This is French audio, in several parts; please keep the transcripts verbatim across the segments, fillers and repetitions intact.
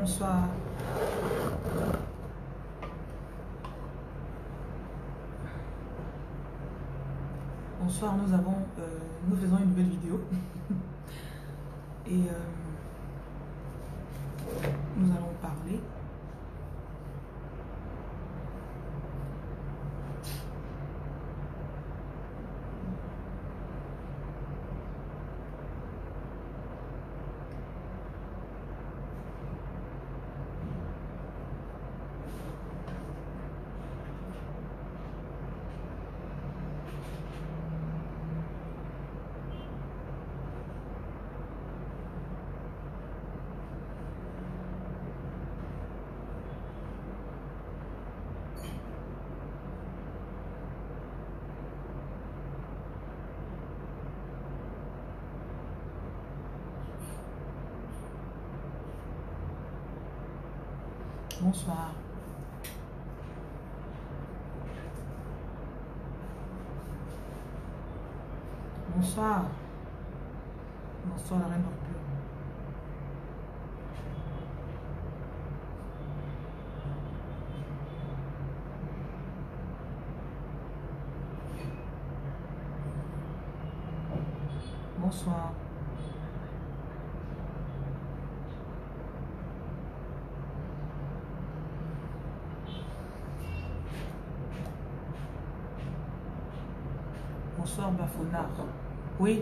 Bonsoir. Bonsoir, nous avons, euh, nous faisons une nouvelle vidéo. Et euh, nous allons parler. Bonsoir. Bonsoir. Bonsoir, la reine Orpure. Bonsoir. Bonsoir, Bafonard. Oui.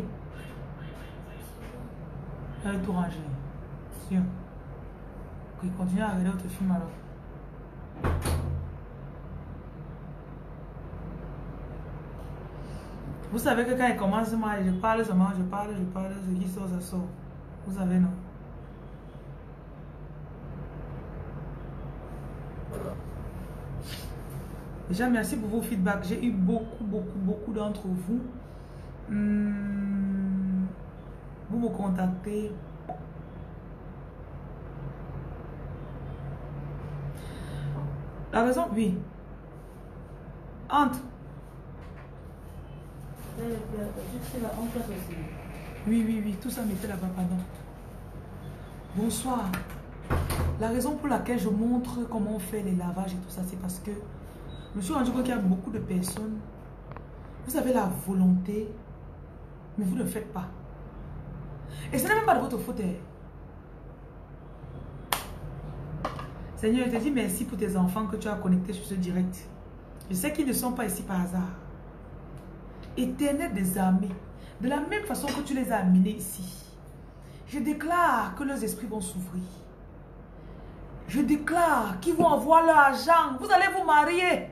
Elle est tout rangée. Sûr. Ok, continue à regarder votre film alors. Vous savez que quand il commence mal, je parle seulement, je parle, je parle, ce qui sort, ça sort. Vous savez, non? Déjà, merci pour vos feedbacks. J'ai eu beaucoup, beaucoup, beaucoup d'entre vous. Hmm, vous me contactez. La raison, oui. Entre. Oui, oui, oui. Tout ça mettait là-bas, pardon. Bonsoir. La raison pour laquelle je montre comment on fait les lavages et tout ça, c'est parce que je me suis rendu compte qu'il y a beaucoup de personnes. Vous avez la volonté, mais vous ne le faites pas. Et ce n'est même pas de votre faute. Seigneur, je te dis merci pour tes enfants que tu as connectés sur ce direct. Je sais qu'ils ne sont pas ici par hasard. Éternel des armées, de la même façon que tu les as amenés ici, je déclare que leurs esprits vont s'ouvrir. Je déclare qu'ils vont avoir leur argent. Vous allez vous marier.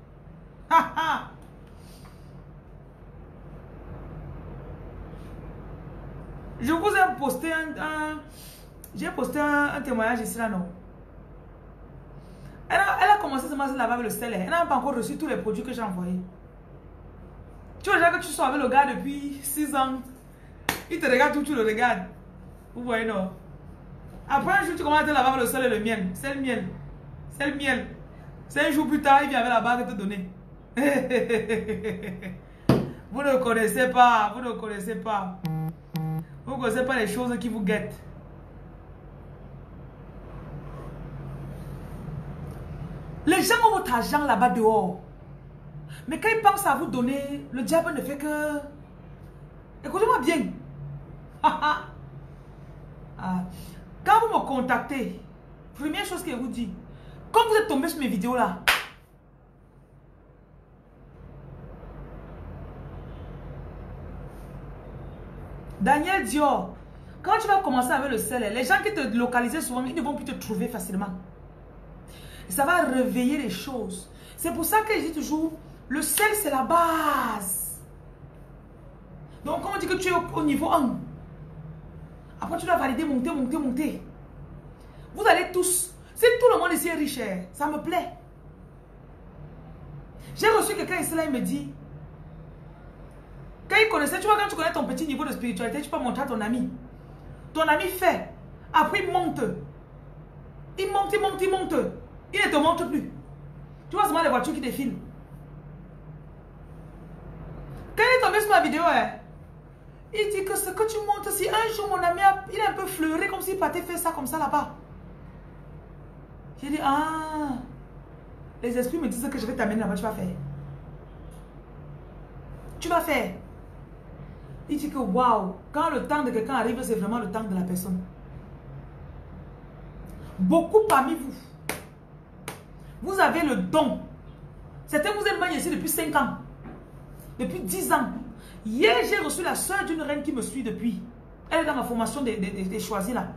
Je vous ai posté un... un J'ai posté un, un témoignage ici là, non? Elle a, elle a commencé seulement à se laver avec le sel. Elle n'a pas encore reçu tous les produits que j'ai envoyés. Tu vois déjà que tu sors avec le gars depuis six ans. Il te regarde tout, tu le regardes. Vous voyez, non? Après un jour, tu commences à te laver avec le sel et le miel. C'est le miel. C'est le miel. C'est un jour plus tard, il vient avec la bague te donner. Vous ne connaissez pas. Vous ne connaissez pas. Vous ne connaissez pas les choses qui vous guettent. Les gens ont votre argent là-bas dehors. Mais quand ils pensent à vous donner, le diable ne fait que... Écoutez-moi bien. ah. Quand vous me contactez, première chose que je vous dis, quand vous êtes tombé sur mes vidéos là, Daniel Dior, quand tu vas commencer avec le sel, les gens qui te localisent souvent, ils ne vont plus te trouver facilement. Ça va réveiller les choses. C'est pour ça que je dis toujours, le sel c'est la base. Donc quand on dit que tu es au, au niveau un, après tu dois valider, monter, monter, monter. Vous allez tous, si tout le monde ici est riche, ça me plaît. J'ai reçu quelqu'un ici là, il me dit, quand il connaissait, tu vois, quand tu connais ton petit niveau de spiritualité, tu peux montrer à ton ami. Ton ami fait, après il monte. Il monte, il monte, il monte. Il ne te montre plus. Tu vois seulement les voitures qui défilent. Quand il est tombé sur ma vidéo, hein, il dit que ce que tu montres, si un jour mon ami, a, il est un peu fleuré, comme s'il partait faire ça comme ça là-bas. J'ai dit, ah, les esprits me disent que je vais t'amener là-bas, tu vas faire. Tu vas faire. Il dit que waouh, quand le temps de quelqu'un arrive, c'est vraiment le temps de la personne. Beaucoup parmi vous, vous avez le don. Certains vous êtes mariés ici depuis cinq ans, depuis dix ans. Hier, j'ai reçu la soeur d'une reine qui me suit depuis. Elle est dans ma formation des, des, des choisis là.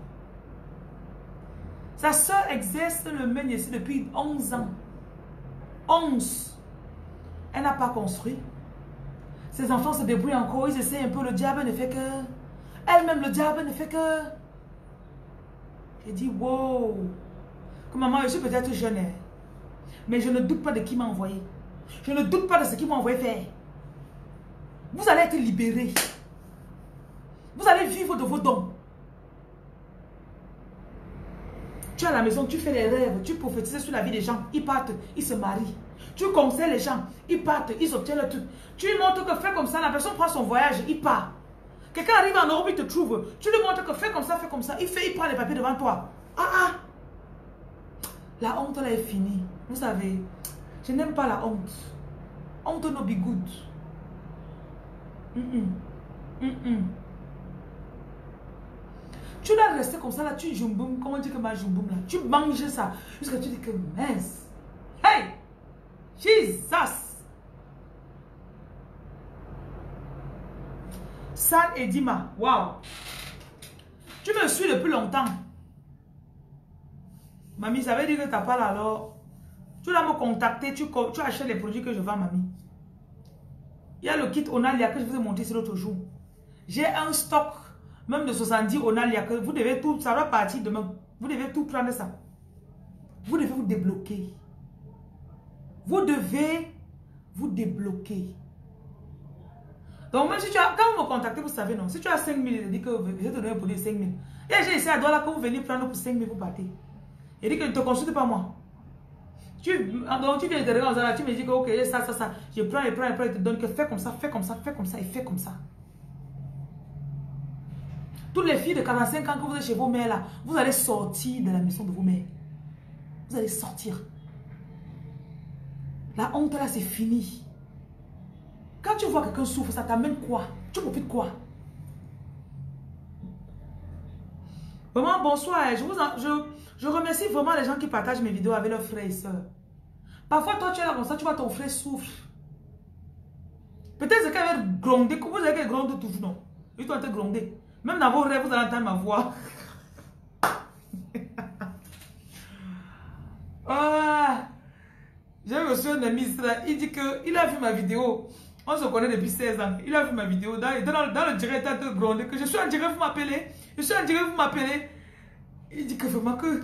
Sa soeur exerce le mène ici depuis onze ans. onze. Elle n'a pas construit. Ses enfants se débrouillent encore, ils essaient un peu, le diable ne fait que... Elle-même, le diable ne fait que... J'ai dit, wow. Que maman, je suis peut-être jeune, hein, mais je ne doute pas de qui m'a envoyé. Je ne doute pas de ce qu'ils m'ont envoyé faire. Vous allez être libérés. Vous allez vivre de vos dons. Tu es à la maison, tu fais les rêves, tu prophétises sur la vie des gens, ils partent, ils se marient. Tu conseilles les gens, ils partent, ils obtiennent le truc. Tu lui montres que fais comme ça, la personne prend son voyage, il part. Quelqu'un arrive en Europe, il te trouve. Tu lui montres que fais comme ça, fais comme ça. Il fait, il prend les papiers devant toi. Ah ah! La honte là est finie. Vous savez, je n'aime pas la honte. Honte no be good. Mm -mm. Mm -mm. Tu dois rester comme ça là, tu jumboum, comment on dit que ma jumboum là, tu manges ça, jusqu'à tu dis que mince. Hey! Jesus! San et Dima, waouh! Tu me suis depuis longtemps. Mamie, ça veut dire que tu n'as pas là alors. Tu dois me contacter, tu, tu achètes les produits que je vends, mamie. Il y a le kit Onalia que je vous ai montré l'autre jour. J'ai un stock, même de soixante-dix Onalia, que vous devez tout, ça va partir demain. Vous devez tout prendre ça. Vous devez vous débloquer. Vous devez vous débloquer. Donc même si tu as, quand vous me contactez, vous savez non, si tu as cinq mille, il dit que je vais te donner pour dire cinq mille. Et j'ai essayé à Douala que vous venez prendre pour cinq mille, vous partez. Il dit que ne te consulte pas moi. Tu, donc tu viens de regarder, tu me dis que ok, ça, ça, ça, je prends, je prends, je prends, je te donne que fais comme ça, fais comme ça, fais comme ça et fais comme ça. Toutes les filles de quarante-cinq ans que vous êtes chez vos mères là, vous allez sortir de la maison de vos mères. Vous allez sortir. La honte là, c'est fini. Quand tu vois quelqu'un souffre, ça t'amène quoi? Tu profites quoi? Vraiment, bonsoir. Je, vous en, je, je remercie vraiment les gens qui partagent mes vidéos avec leurs frères et sœurs. Parfois, toi, tu es là comme ça, tu vois ton frère souffre. Peut-être qu'elle va gronder. Vous avez qu'elle gronde toujours, non? Il doit te gronder. Même dans vos rêves, vous allez entendre ma voix. Ah, j'ai reçu un ami, il dit qu'il a vu ma vidéo. On se connaît depuis seize ans. Il a vu ma vidéo. Dans, dans, dans le direct, il a te grondé que je suis en direct, vous m'appelez. Je suis en direct, vous m'appelez. Il dit que vraiment que...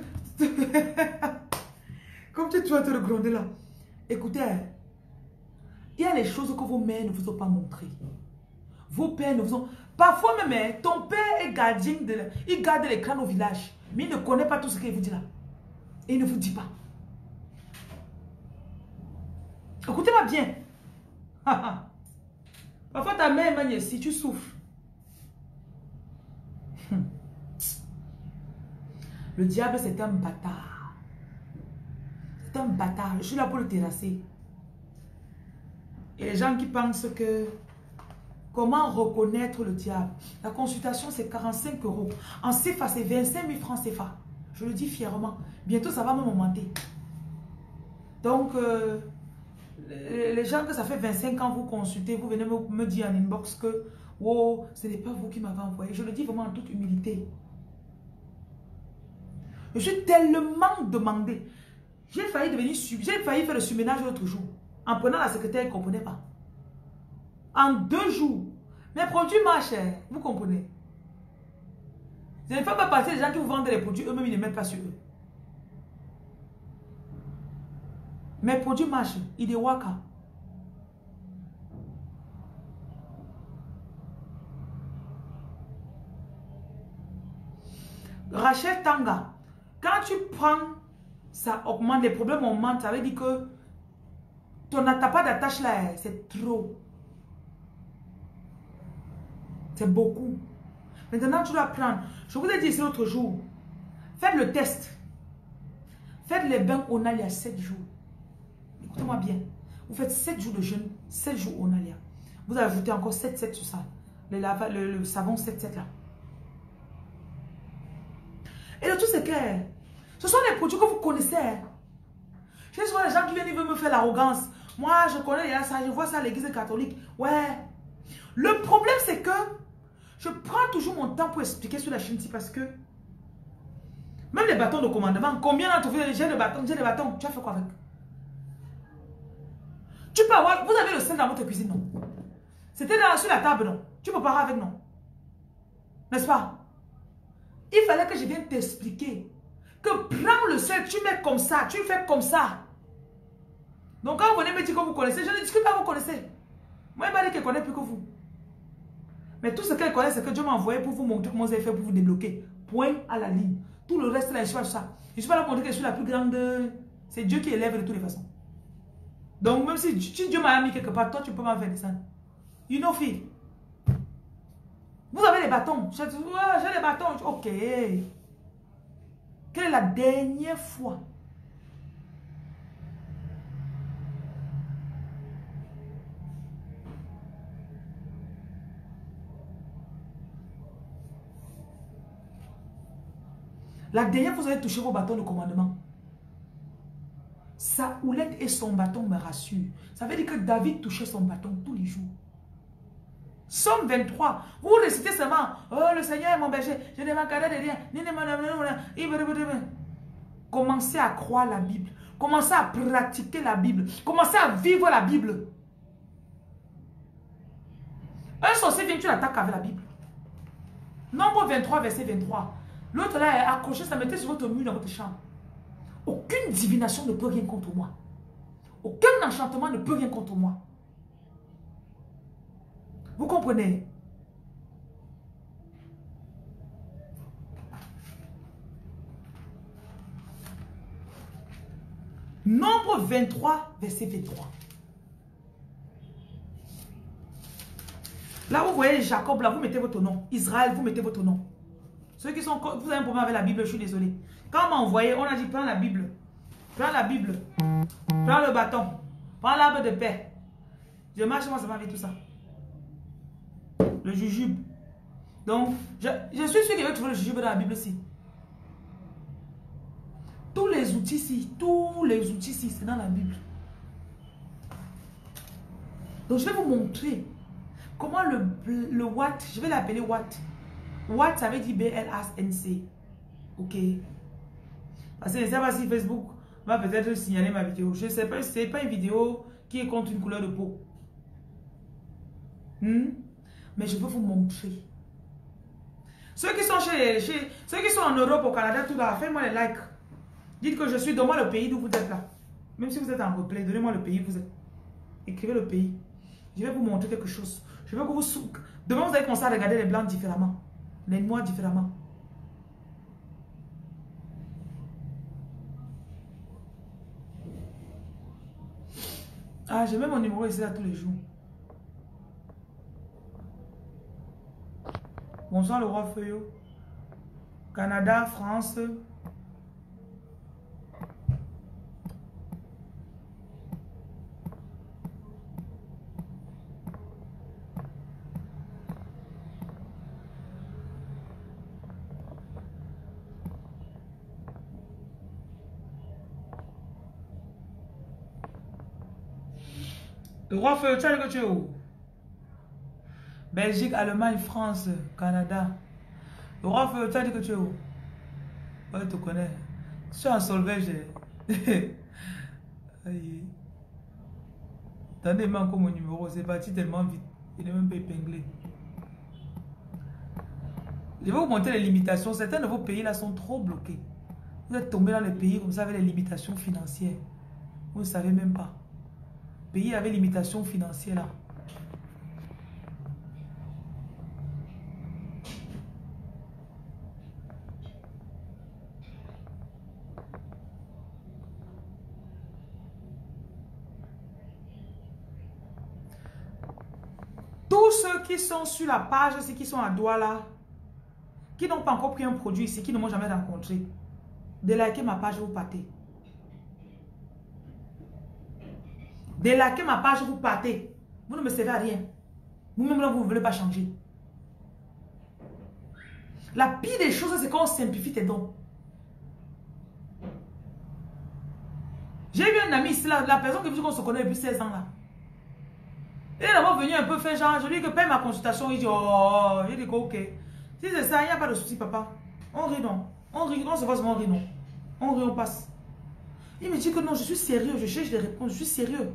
Comme tu vas te gronder là. Écoutez, il y a les choses que vos mères ne vous ont pas montrées. Vos pères ne vous ont... Parfois même, ton père est gardien de... Il garde les crânes au village. Mais il ne connaît pas tout ce qu'il vous dit là. Et il ne vous dit pas. Écoutez-moi bien. Parfois ta mère est si tu souffres. Le diable c'est un bâtard. C'est un bâtard. Je suis là pour le terrasser. Et les gens qui pensent que comment reconnaître le diable? La consultation c'est quarante-cinq euros. En C F A c'est vingt-cinq mille francs C F A. Je le dis fièrement. Bientôt ça va même augmenter. Donc euh, les gens que ça fait vingt-cinq ans vous consultez, vous venez me, me dire en inbox que oh, ce n'est pas vous qui m'avez envoyé. Je le dis vraiment en toute humilité. Je suis tellement demandé. J'ai failli devenir j'ai failli faire le surménage l'autre jour. En prenant la secrétaire, elle ne comprenait pas. En deux jours, mes produits marchent, vous comprenez. Je ne fais pas partie des gens qui vous vendent les produits, eux-mêmes ils ne mettent pas sur eux. Mes produits marchent, ils de waka. Rachel Tanga, quand tu prends, ça augmente, les problèmes augmentent, ça veut dire que ton t'as pas d'attache là, c'est trop. C'est beaucoup. Maintenant, tu dois prendre. Je vous ai dit ici l'autre jour, faites le test. Faites les bains Onalia sept jours. Écoutez-moi bien. Vous faites sept jours de jeûne, sept jours Onalia. Vous ajoutez encore sept sept sur ça. Le, lava, le, le savon sept sept là. Et le tout c'est clair. Ce sont des produits que vous connaissez. Je sais souvent les gens qui viennent, ils veulent me faire l'arrogance. Moi, je connais ça, je vois ça à l'église catholique. Ouais. Le problème, c'est que je prends toujours mon temps pour expliquer sur la chaîne ici parce que même les bâtons de commandement, combien d'entre vous j'ai des bâtons, j'ai des bâtons, tu as fait quoi avec? Tu peux avoir, vous avez le sel dans votre cuisine, non? C'était sur la table, non? Tu peux pas avec, non? N'est-ce pas? Il fallait que je vienne t'expliquer que prends le sel, tu mets comme ça, tu fais comme ça. Donc quand vous venez me dire que vous connaissez, je ne discute pas, vous connaissez. Moi, il m'a dit qu'elle connaît plus que vous. Mais tout ce qu'elle connaît, c'est que Dieu m'a envoyé pour vous montrer comment vous avez fait pour vous débloquer. Point à la ligne. Tout le reste, là, je suis ça. Je ne suis pas là pour montrer que je suis la plus grande. C'est Dieu qui élève de toutes les façons. Donc, même si, si Dieu m'a mis quelque part, toi, tu peux m'en faire descendre. You know, fille. Vous avez les bâtons. J'ai ouais, les bâtons. Ok. Quelle est la dernière fois? La dernière fois, vous avez touché vos bâtons de commandement. Sa houlette et son bâton me rassurent. Ça veut dire que David touchait son bâton tous les jours. Somme vingt-trois. Vous récitez seulement. Oh, le Seigneur est mon berger. Je ne manquerai de rien. Commencez à croire la Bible. Commencez à pratiquer la Bible. Commencez à vivre la Bible. Un sorcier vient, tu l'attaques avec la Bible. Nombre vingt-trois, verset vingt-trois. L'autre là est accroché, ça mettait sur votre mur dans votre chambre. Aucune divination ne peut rien contre moi. Aucun enchantement ne peut rien contre moi. Vous comprenez? Nombre vingt-trois, verset vingt-trois. Là, vous voyez Jacob, là, vous mettez votre nom. Israël, vous mettez votre nom. Ceux qui sont... Vous avez un problème avec la Bible, je suis désolé. Quand on m'a envoyé, on a dit, prends la Bible. Prends la Bible. Prends le bâton. Prends l'arbre de paix. Je marche, moi, ça va avec tout ça. Le jujube. Donc, je, je suis sûr qu'il va trouver le jujube dans la Bible aussi. Tous les outils ici, tous les outils ici, c'est dans la Bible. Donc, je vais vous montrer comment le, le Watt, je vais l'appeler Watt. Watt, ça veut dire B L A N C. Ok. Parce que je ne sais pas si Facebook va peut-être signaler ma vidéo. Je ne sais pas, ce n'est pas une vidéo qui est contre une couleur de peau. Hmm? Mais je veux vous montrer. Ceux qui sont chez, chez ceux qui sont en Europe, au Canada, tout là, faites-moi les likes. Dites que je suis, donnez-moi le pays d'où vous êtes là. Même si vous êtes en replay, donnez-moi le pays où vous êtes. Écrivez le pays. Je vais vous montrer quelque chose. Je veux que vous... Demain, vous allez commencer à regarder les blancs différemment. Les noirs différemment. Ah, j'ai même mon numéro ici là tous les jours. Bonsoir le roi Feuillot. Canada, France. Le roi Feuillot, tu as dit que tu es où? Belgique, Allemagne, France, Canada. Le roi Feuillot, tu as dit que tu es où? Ouais, je te connais. Je suis en Solvège. Attendez, il manque mon numéro. C'est parti tellement vite. Il n'est même pas épinglé. Je vais vous montrer les limitations. Certains de vos pays là sont trop bloqués. Vous êtes tombé dans les pays comme ça avec les limitations financières. Vous ne savez même pas. Pays avec limitations financières là. Tous ceux qui sont sur la page, ceux qui sont à Douala, qui n'ont pas encore pris un produit ici, qui ne m'ont jamais rencontré, de liker ma page, vous partez. Délaquez ma page, vous partez. Vous ne me servez à rien. Vous-même, là, vous ne voulez pas changer. La pire des choses, c'est qu'on simplifie tes dons. J'ai eu un ami ici, la, la personne que qu'on se connaît depuis seize ans là. Il est d'abord venu un peu faire genre, je lui dis que paye ma consultation, il dit oh, il dit ok. Si c'est ça, il n'y a pas de souci papa. On rit non. On rit, on se voit on rit non. On rit, on passe. Il me dit que non, je suis sérieux, je cherche des réponses, je suis sérieux.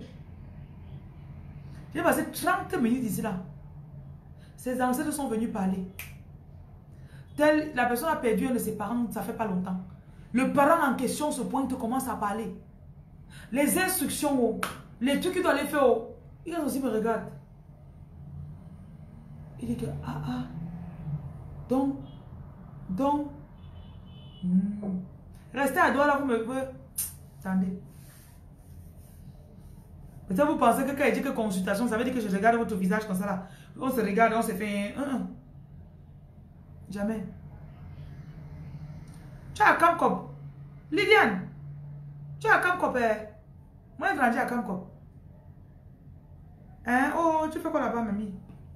J'ai passé trente minutes ici là. Ses ancêtres sont venus parler. Tel, la personne a perdu un de ses parents, ça fait pas longtemps. Le parent en question se pointe, commence à parler. Les instructions, oh, les trucs qu'il doit aller faire, oh, il aussi me regarde. Il dit que, ah ah, donc, donc, hmm. Restez à droite là, vous me... Attendez. Peut-être vous pensez que quand il dit que consultation, ça veut dire que je regarde votre visage comme ça là. On se regarde, on se fait un... un, un. Jamais. Tu as un Camcop. Liliane. Tu as un Camcop. Eh? Moi, j'ai grandi à Camcop. Hein? Oh, tu fais quoi là-bas, mamie?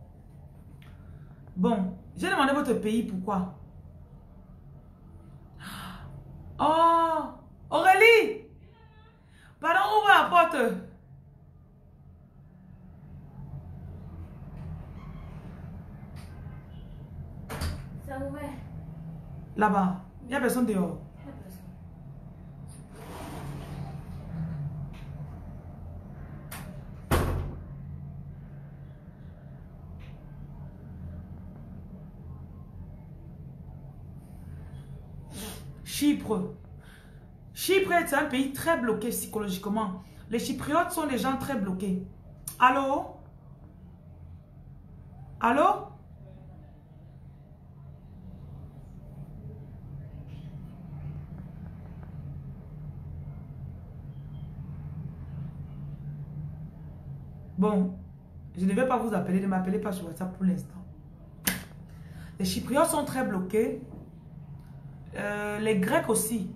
Bon, j'ai demandé votre pays, pourquoi? Oh, Aurélie! Pardon, ouvre la porte. Ça ouvert. Là-bas, il n'y a personne dehors. Il y a personne. Chypre. Chypre est un pays très bloqué psychologiquement. Les Chypriotes sont des gens très bloqués. Allô? Allô? Bon, je ne vais pas vous appeler, ne m'appelez pas sur WhatsApp pour l'instant. Les Chypriotes sont très bloqués. Euh, les Grecs aussi.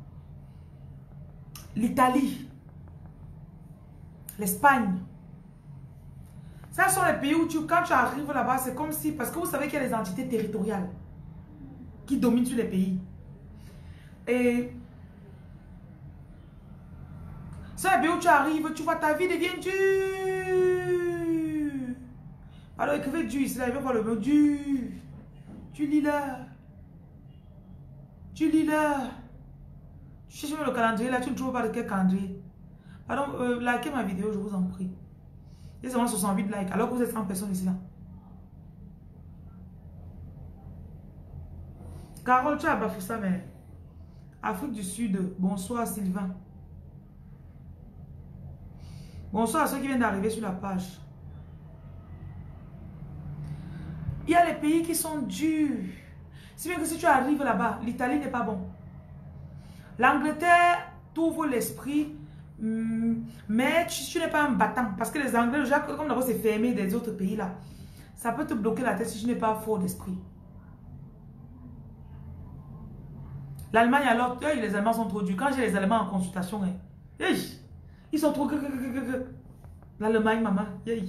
L'Italie. L'Espagne. Ça sont les pays où tu, quand tu arrives là-bas, c'est comme si... Parce que vous savez qu'il y a des entités territoriales qui dominent sur les pays. Et... c'est un pays où tu arrives, tu vois, ta vie devient dure. Alors écrivez dur ici, là, il va voir le mot dur. Tu lis là. Tu lis là. Tu cherches même le calendrier là, tu ne trouves pas de quel calendrier. Pardon, euh, likez ma vidéo, je vous en prie. Il y a seulement soixante-huit likes, alors que vous êtes cent personnes ici là. Carole, tu as Bafoussa, mais... Afrique du Sud, bonsoir Sylvain. Bonsoir à ceux qui viennent d'arriver sur la page. Il y a les pays qui sont durs. Si bien que si tu arrives là-bas, l'Italie n'est pas bon. L'Angleterre t'ouvre l'esprit, mais tu, tu n'es pas un battant. Parce que les Anglais, déjà, comme d'abord c'est fermé des autres pays là, ça peut te bloquer la tête si tu n'es pas fort d'esprit. L'Allemagne alors, les Allemands sont trop durs. Quand j'ai les Allemands en consultation, hein, ils sont trop... L'Allemagne, maman. Et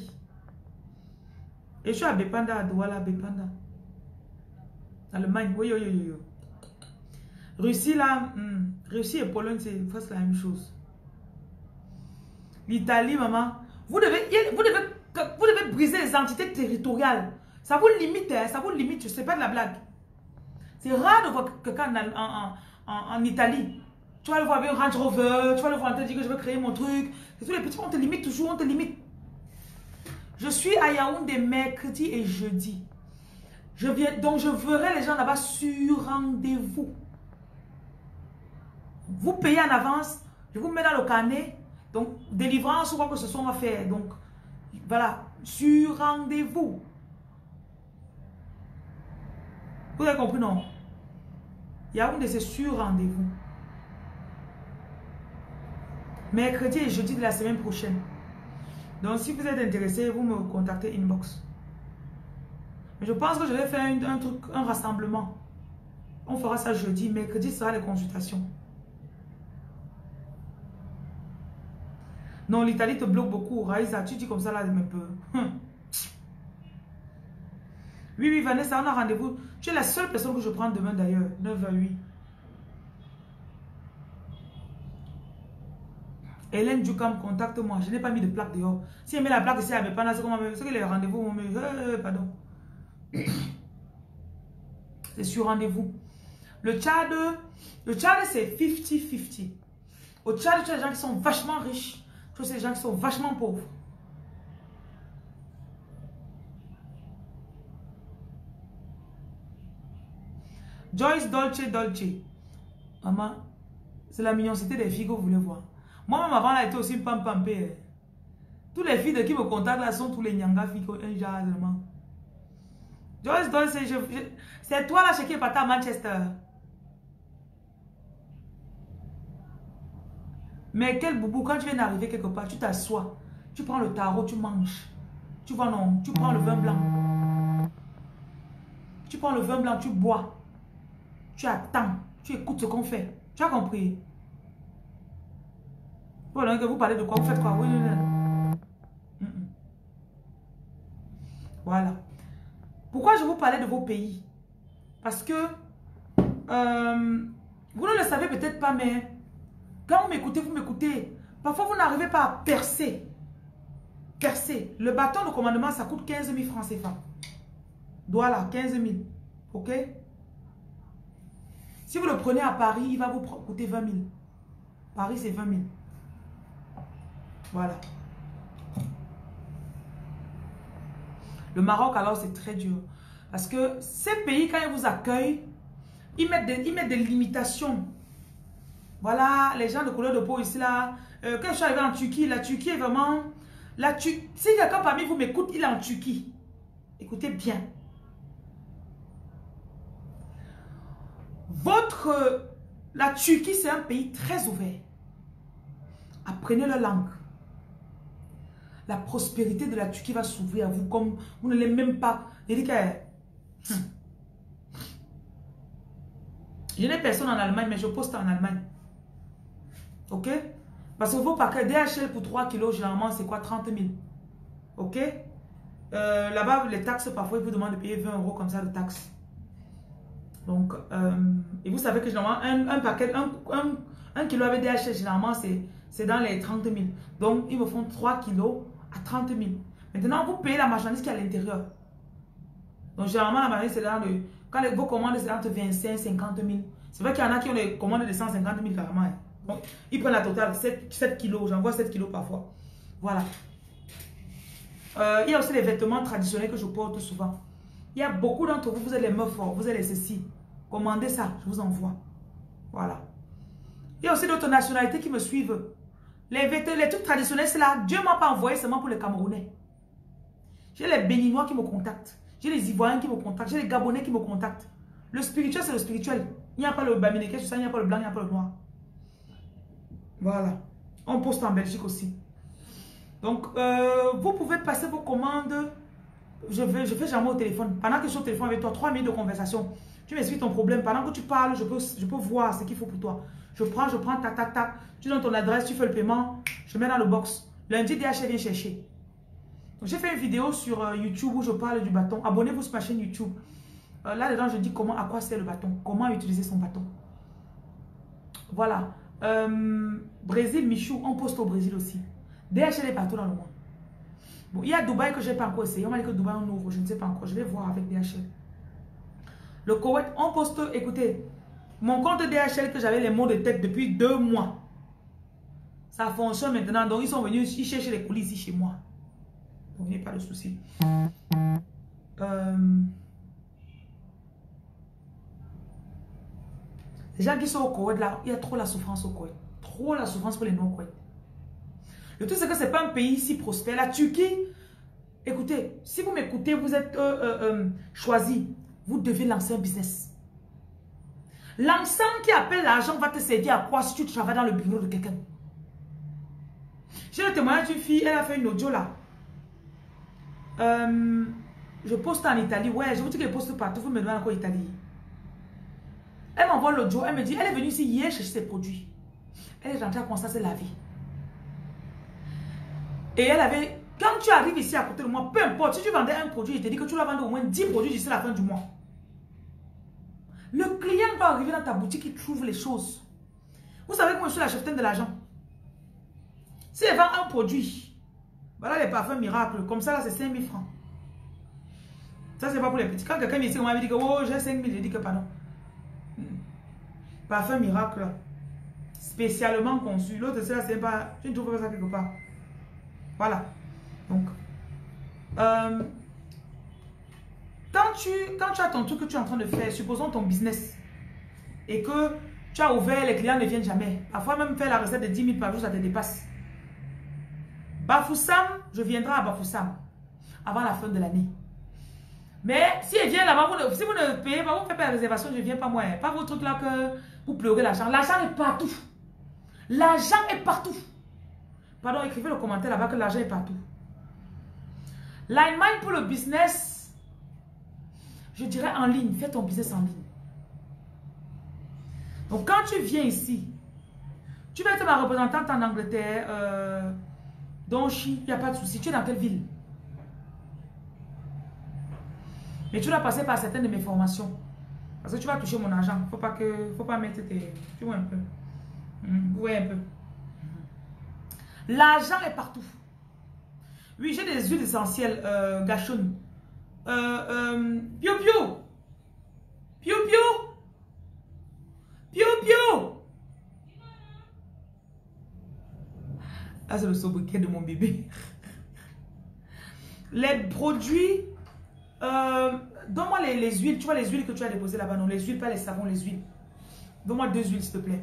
je suis à Bepanda, à Douala, Bepanda. Allemagne, oui, oui, oui, oui. Russie, là, hmm. Russie et Pologne, c'est presque la même chose. L'Italie, maman. Vous devez, vous, devez, vous devez briser les entités territoriales. Ça vous limite, hein, ça vous limite, je ne sais pas de la blague. C'est rare de voir quelqu'un en, en, en, en Italie. Tu vas le voir avec un Range Rover, tu vas le voir te dire que je veux créer mon truc. C'est tous les petits, on te limite toujours, on te limite. Je suis à Yaoundé mercredi et jeudi. Je viens, donc je verrai les gens là-bas sur rendez-vous. Vous payez en avance, je vous mets dans le carnet. Donc, délivrance ou quoi que ce soit, on va faire. Donc, voilà, sur rendez-vous. Vous avez compris, non? Yaoundé, c'est sur rendez-vous. Mercredi et jeudi de la semaine prochaine. Donc, si vous êtes intéressé, vous me contactez inbox. Mais je pense que je vais faire un, un truc, un rassemblement. On fera ça jeudi. Mercredi sera les consultations. Non, l'Italie te bloque beaucoup. Raïsa, tu dis comme ça là, un peu. Hum. Oui, oui, Vanessa, on a rendez-vous. Tu es la seule personne que je prends demain d'ailleurs. neuf à huit. Hélène Djoukam, contacte-moi. Je n'ai pas mis de plaque dehors. Si elle met la plaque ici, elle ne met pas là. C'est comment c'est que les rendez-vous vont me. Euh, pardon. C'est sur rendez-vous. Le Tchad, le Tchad c'est cinquante cinquante. Au Tchad, tu as des gens qui sont vachement riches. Tu as des gens qui sont vachement pauvres. Joyce Dolce Dolce. Maman, c'est la mignoncité des filles que vous voulez voir. Moi-même avant, elle était aussi pam pam pé. Toutes les filles de qui me contactent là sont tous les nyanga filles un genre vraiment. Joyce Dolce, c'est toi là chez qui est parti à Manchester. Mais quel boubou, quand tu viens d'arriver quelque part, tu t'assois, tu prends le tarot, tu manges. Tu vois non, tu prends le vin blanc. Tu prends le vin blanc, tu bois. Tu attends, tu écoutes ce qu'on fait. Tu as compris? Voilà, que vous parlez de quoi? Vous faites quoi? Oui, oui, oui. Voilà. Pourquoi je vous parlais de vos pays? Parce que euh, vous ne le savez peut-être pas, mais quand vous m'écoutez, vous m'écoutez. Parfois, vous n'arrivez pas à percer. Percer. Le bâton de commandement, ça coûte quinze mille francs C F A. Voilà, quinze mille. Ok? Si vous le prenez à Paris, il va vous coûter vingt mille. Paris, c'est vingt mille. Voilà. Le Maroc, alors, c'est très dur. Parce que ces pays, quand ils vous accueillent, ils mettent des, ils mettent des limitations. Voilà, les gens de couleur de peau ici, là. Euh, quand je suis arrivé en Turquie, la Turquie est vraiment... La Tu... Si quelqu'un parmi vous m'écoute, il est en Turquie. Écoutez bien. Votre... La Turquie, c'est un pays très ouvert. Apprenez leur langue. La prospérité de la Turquie va s'ouvrir à vous comme vous ne l'avez même pas. Je dis que... Hum. Je n'ai personne en Allemagne, mais je poste en Allemagne. Ok? Parce que vos paquets D H L pour trois kilos, généralement, c'est quoi? trente mille. Ok? Euh, Là-bas, les taxes, parfois, ils vous demandent de payer vingt euros comme ça de taxes. Donc, euh, et vous savez que généralement, un, un paquet, un, un, un kilo avec D H L, généralement, c'est dans les trente mille. Donc, ils me font trois kilos à trente mille. Maintenant, vous payez la marchandise qui est à l'intérieur. Donc, généralement, la marchandise, c'est dans le... Quand les, vos commandes, c'est entre vingt-cinq et cinquante mille. C'est vrai qu'il y en a qui ont des commandes de cent cinquante mille carrément. Hein. Donc, ils prennent la totale, sept, sept kilos. J'envoie sept kilos parfois. Voilà. Euh, il y a aussi les vêtements traditionnels que je porte souvent. Il y a beaucoup d'entre vous, vous êtes les meufs forts, vous êtes les ceci. Commandez ça, je vous envoie. Voilà. Il y a aussi d'autres nationalités qui me suivent. Les vêtements, les trucs traditionnels, c'est là. Dieu ne m'a pas envoyé seulement pour les Camerounais. J'ai les Béninois qui me contactent. J'ai les Ivoiriens qui me contactent. J'ai les Gabonais qui me contactent. Le spirituel, c'est le spirituel. Il n'y a pas le Baminéké, il n'y a pas le blanc, il n'y a pas le noir. Voilà. On poste en Belgique aussi. Donc, euh, vous pouvez passer vos commandes. Je fais, je fais jamais au téléphone. Pendant que je suis au téléphone avec toi, trois minutes de conversation. Tu m'expliques ton problème. Pendant que tu parles, je peux, je peux voir ce qu'il faut pour toi. Je prends, je prends, tac, tac, tac. Tu donnes ton adresse, tu fais le paiement. Je mets dans le box. Lundi, D H L vient chercher. J'ai fait une vidéo sur euh, YouTube où je parle du bâton. Abonnez-vous sur ma chaîne YouTube. Euh, Là-dedans, je dis comment, à quoi sert le bâton. Comment utiliser son bâton. Voilà. Euh, Brésil, Michou, on poste au Brésil aussi. D H L est partout dans le monde. Bon, il y a Dubaï que je n'ai pas encore essayé. On m'a dit que Dubaï on ouvre, je ne sais pas encore. Je vais voir avec D H L. Le Koweït, on poste, écoutez, mon compte D H L que j'avais les mots de tête depuis deux mois. Ça fonctionne maintenant. Donc, ils sont venus, ils cherchent les coulisses ici chez moi. Donc, il n'y a pas de souci. Euh... Les gens qui sont au Koweït, là, il y a trop la souffrance au Koweït. Trop la souffrance pour les non-Koweït. Le tout, c'est que ce n'est pas un pays si prospère. La Turquie, écoutez, si vous m'écoutez, vous êtes euh, euh, euh, choisi, vous devez lancer un business. L'ensemble qui appelle l'argent va te servir à quoi si tu travailles dans le bureau de quelqu'un? J'ai le témoignage d'une fille, elle a fait une audio là. Euh, je poste en Italie. Ouais, je vous dis qu'elle poste partout, vous me demandez encore Italie. Elle m'envoie l'audio, elle me dit, elle est venue ici hier chercher ses produits. Elle est rentrée à commencer à se laver. Et elle avait, quand tu arrives ici à côté de moi, peu importe, si tu vendais un produit, je te dis que tu dois vendre au moins dix produits d'ici la fin du mois. Le client doit arriver dans ta boutique, il trouve les choses. Vous savez que moi je suis la cheftaine de l'argent. Si elle vend un produit, voilà les parfums miracles, comme ça là c'est cinq mille francs. Ça c'est pas pour les petits. Quand quelqu'un vient ici, on m'avait dit que oh j'ai cinq mille, je dis que pardon. Parfum miracle, spécialement conçu. L'autre c'est là, c'est pas, tu ne trouves pas ça quelque part. Voilà. Donc, euh, quand, tu, quand tu as ton truc que tu es en train de faire, supposons ton business, et que tu as ouvert, les clients ne viennent jamais. Parfois même faire la recette de dix mille par jour, ça te dépasse. Bafoussam, je viendrai à Bafoussam avant la fin de l'année. Mais si elle vient là-bas, vous si vous ne payez pas, vous ne faites pas la réservation, je ne viens pas moi. Pas vos trucs là que vous pleurez l'argent. L'argent est partout. L'argent est partout. Pardon, écrivez le commentaire là-bas que l'argent est partout. L'Allemagne pour le business, je dirais en ligne. Fais ton business en ligne. Donc quand tu viens ici, tu vas être ma représentante en Angleterre, euh, Donchi, il n'y a pas de souci. Tu es dans quelle ville? Mais tu dois passer par certaines de mes formations. Parce que tu vas toucher mon argent. Il ne faut pas que, faut pas mettre tes... Tu vois un peu. Mmh, vous voyez un peu. L'argent est partout. Oui, j'ai des huiles essentielles, euh, gachon. Euh, euh, pio pio. Pio pio. Pio pio. Ah, c'est le sobriquet de mon bébé. Les produits... Euh, Donne-moi les, les huiles. Tu vois les huiles que tu as déposées là-bas. Non, les huiles, pas les savons, les huiles. Donne-moi deux huiles, s'il te plaît.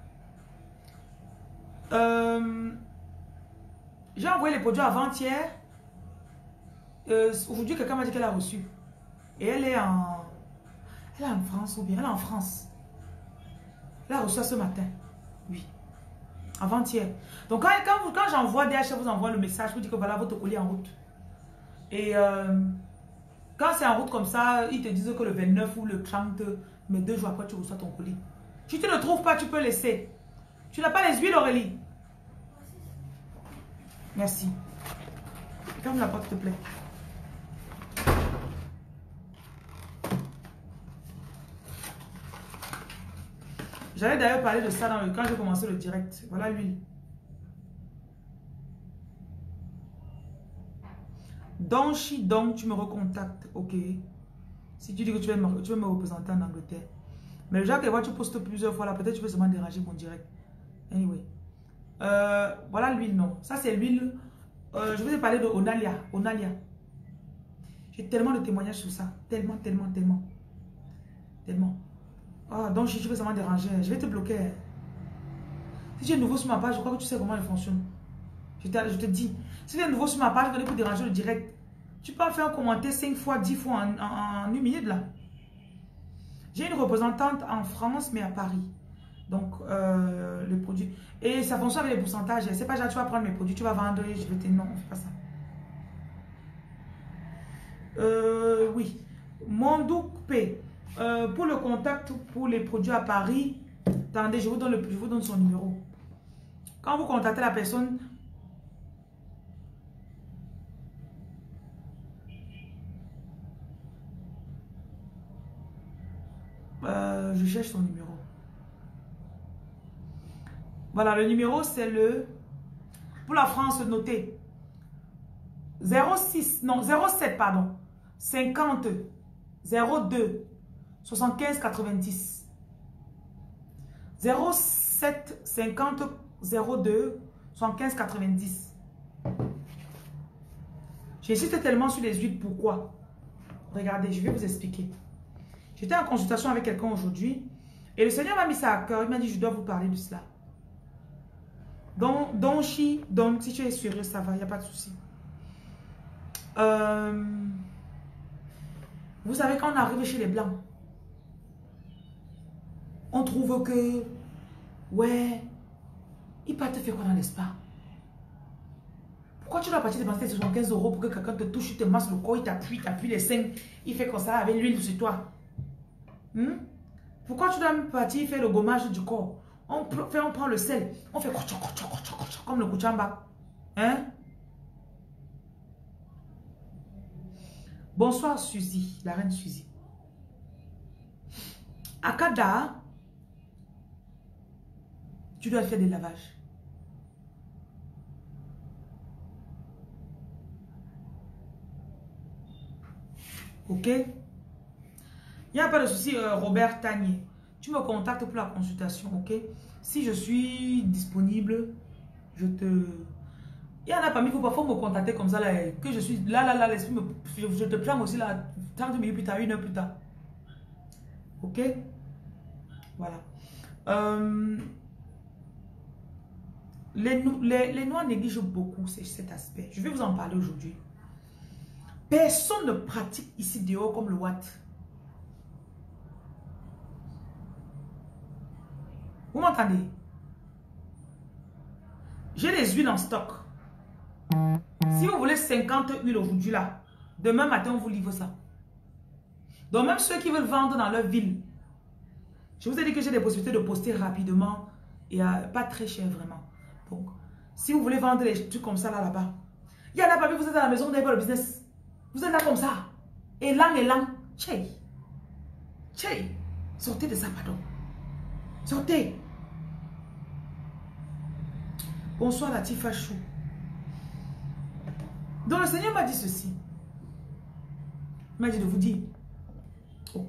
Euh, J'ai envoyé les produits avant-hier. Euh, Aujourd'hui, quelqu'un m'a dit qu'elle a reçu. Et elle est en... Elle est en France ou bien elle est en France. Elle a reçu ça ce matin. Oui. Avant-hier. Donc, quand, quand, quand j'envoie D H L, vous envoie le message, je vous dis que voilà votre colis en route. Et... Euh, quand c'est en route comme ça, ils te disent que le vingt-neuf ou le trente, mais deux jours après, tu reçois ton colis. Si tu ne le trouves pas, tu peux laisser. Tu n'as pas les huiles, Aurélie? Merci. Ferme la porte, s'il te plaît. J'allais d'ailleurs parler de ça dans le, quand j'ai commencé le direct. Voilà l'huile. Donchi, donc tu me recontactes, ok. Si tu dis que tu veux me, tu veux me représenter en Angleterre. Mais le genre que tu postes plusieurs fois là, peut-être tu veux seulement déranger mon direct. Anyway. Euh, voilà l'huile, non. Ça c'est l'huile. Euh, je vous ai parlé de Onalia. Onalia. J'ai tellement de témoignages sur ça. Tellement, tellement, tellement. Tellement. Ah, donc si tu veux seulement déranger, je vais te bloquer. Si tu es nouveau sur ma page, je crois que tu sais comment elle fonctionne. Je te, je te dis. Si tu es nouveau sur ma page, venez pour déranger le direct. Tu peux en faire un commentaire cinq fois, dix fois en, en, en une minute là. J'ai une représentante en France, mais à Paris. Donc, euh, le produit. Et ça fonctionne avec les pourcentages. C'est pas genre, tu vas prendre mes produits, tu vas vendre, je vais te... Non, on fait pas ça. Euh, oui. Mondou P. Euh, pour le contact, pour les produits à Paris, attendez, je vous donne, le, je vous donne son numéro. Quand vous contactez la personne... Euh, je cherche son numéro. Voilà, le numéro c'est le... Pour la France, notez. zéro six, non, zéro sept, pardon. cinquante, zéro deux, soixante-quinze, quatre-vingt-dix. zéro sept, cinquante, zéro deux, soixante-quinze, quatre-vingt-dix. J'insiste tellement sur les huiles, pourquoi? Regardez, je vais vous expliquer. J'étais en consultation avec quelqu'un aujourd'hui et le Seigneur m'a mis ça à cœur. Il m'a dit, je dois vous parler de cela. Donc, donc, chi, donc si tu es sérieux, ça va, il n'y a pas de souci. Euh, vous savez, quand on arrive chez les Blancs, on trouve que, ouais, il peut te faire quoi dans l'espace? Pourquoi tu dois partir dépenser soixante-quinze euros pour que quelqu'un te touche, il te masse le corps, il t'appuie, t'appuie les seins, il fait comme ça avec l'huile sur toi? Hmm? Pourquoi tu dois partir faire le gommage du corps? On, fait, on prend le sel, on fait comme le kuchamba. Hein? Bonsoir Suzy, la reine Suzy. Akada, tu dois faire des lavages. Ok? Il n'y a pas de souci, euh, Robert Tanier. Tu me contactes pour la consultation, ok? Si je suis disponible, je te... Il y en a parmi vous, parfois me contacter comme ça, là, que je suis là, là, là, l'esprit me... Je, je te prends aussi là, trente minutes plus tard, une heure plus tard. Ok? Voilà. Euh, les, les, les Noirs négligent beaucoup cet aspect. Je vais vous en parler aujourd'hui. Personne ne pratique ici dehors comme le Watt. Vous m'entendez? J'ai les huiles en stock. Si vous voulez cinquante huiles aujourd'hui là, demain matin on vous livre ça. Donc même ceux qui veulent vendre dans leur ville, je vous ai dit que j'ai des possibilités de poster rapidement et à, pas très cher vraiment. Donc, si vous voulez vendre des trucs comme ça là là-bas, il y en a pas vu, vous êtes à la maison, vous n'avez pas le business. Vous êtes là comme ça. Élan, élan. Tchè. Tchè. Sortez de ça, pardon. Sortez. Bonsoir Latifa Chou. Donc le Seigneur m'a dit ceci. Il m'a dit de vous dire. Ok.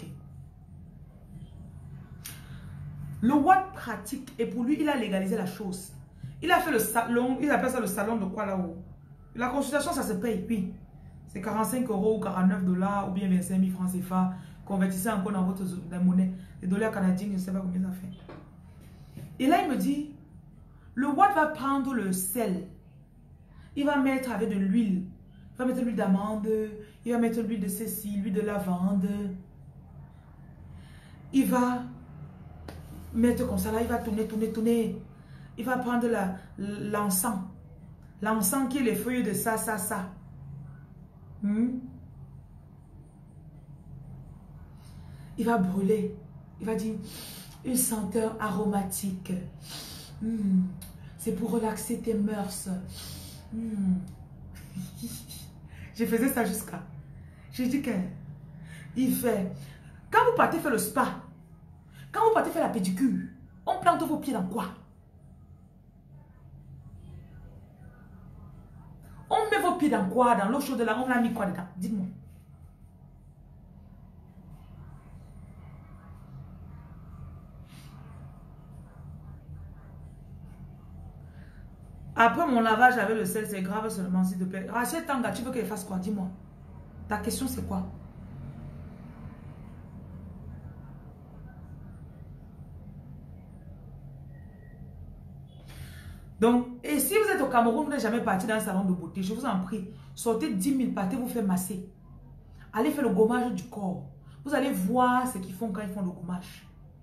Le Watt pratique et pour lui, il a légalisé la chose. Il a fait le salon, il appelle ça le salon de quoi là-haut. La consultation, ça se paye, oui. C'est quarante-cinq euros ou quarante-neuf dollars ou bien vingt-cinq mille francs C F A. Convertissez encore dans votre monnaie. Les dollars canadiens, je ne sais pas combien ça fait. Et là, il me dit, le Watt va prendre le sel. Il va mettre avec de l'huile. Il va mettre l'huile d'amande. Il va mettre l'huile de cécile, l'huile de lavande. Il va mettre comme ça là. Il va tourner, tourner, tourner. Il va prendre l'encens. L'encens qui est les feuilles de ça, ça, ça. Hmm? Il va brûler. Il va dire une senteur aromatique. Hmm. C'est pour relaxer tes mœurs. Hmm. Je faisais ça jusqu'à. J'ai dit que il fait. Quand vous partez faire le spa, quand vous partez faire la pédicure, on plante vos pieds dans quoi? On met vos pieds dans quoi? Dans l'eau chaude là, on a mis quoi dedans? Dites-moi. Après mon lavage avec le sel, c'est grave seulement, s'il te plaît. Rachel Tanga, tu veux qu'elle fasse quoi? Dis-moi. Ta question, c'est quoi? Donc, et si vous êtes au Cameroun, vous n'êtes jamais parti dans un salon de beauté, je vous en prie, sortez dix mille, partez vous faire masser. Allez faire le gommage du corps. Vous allez voir ce qu'ils font quand ils font le gommage.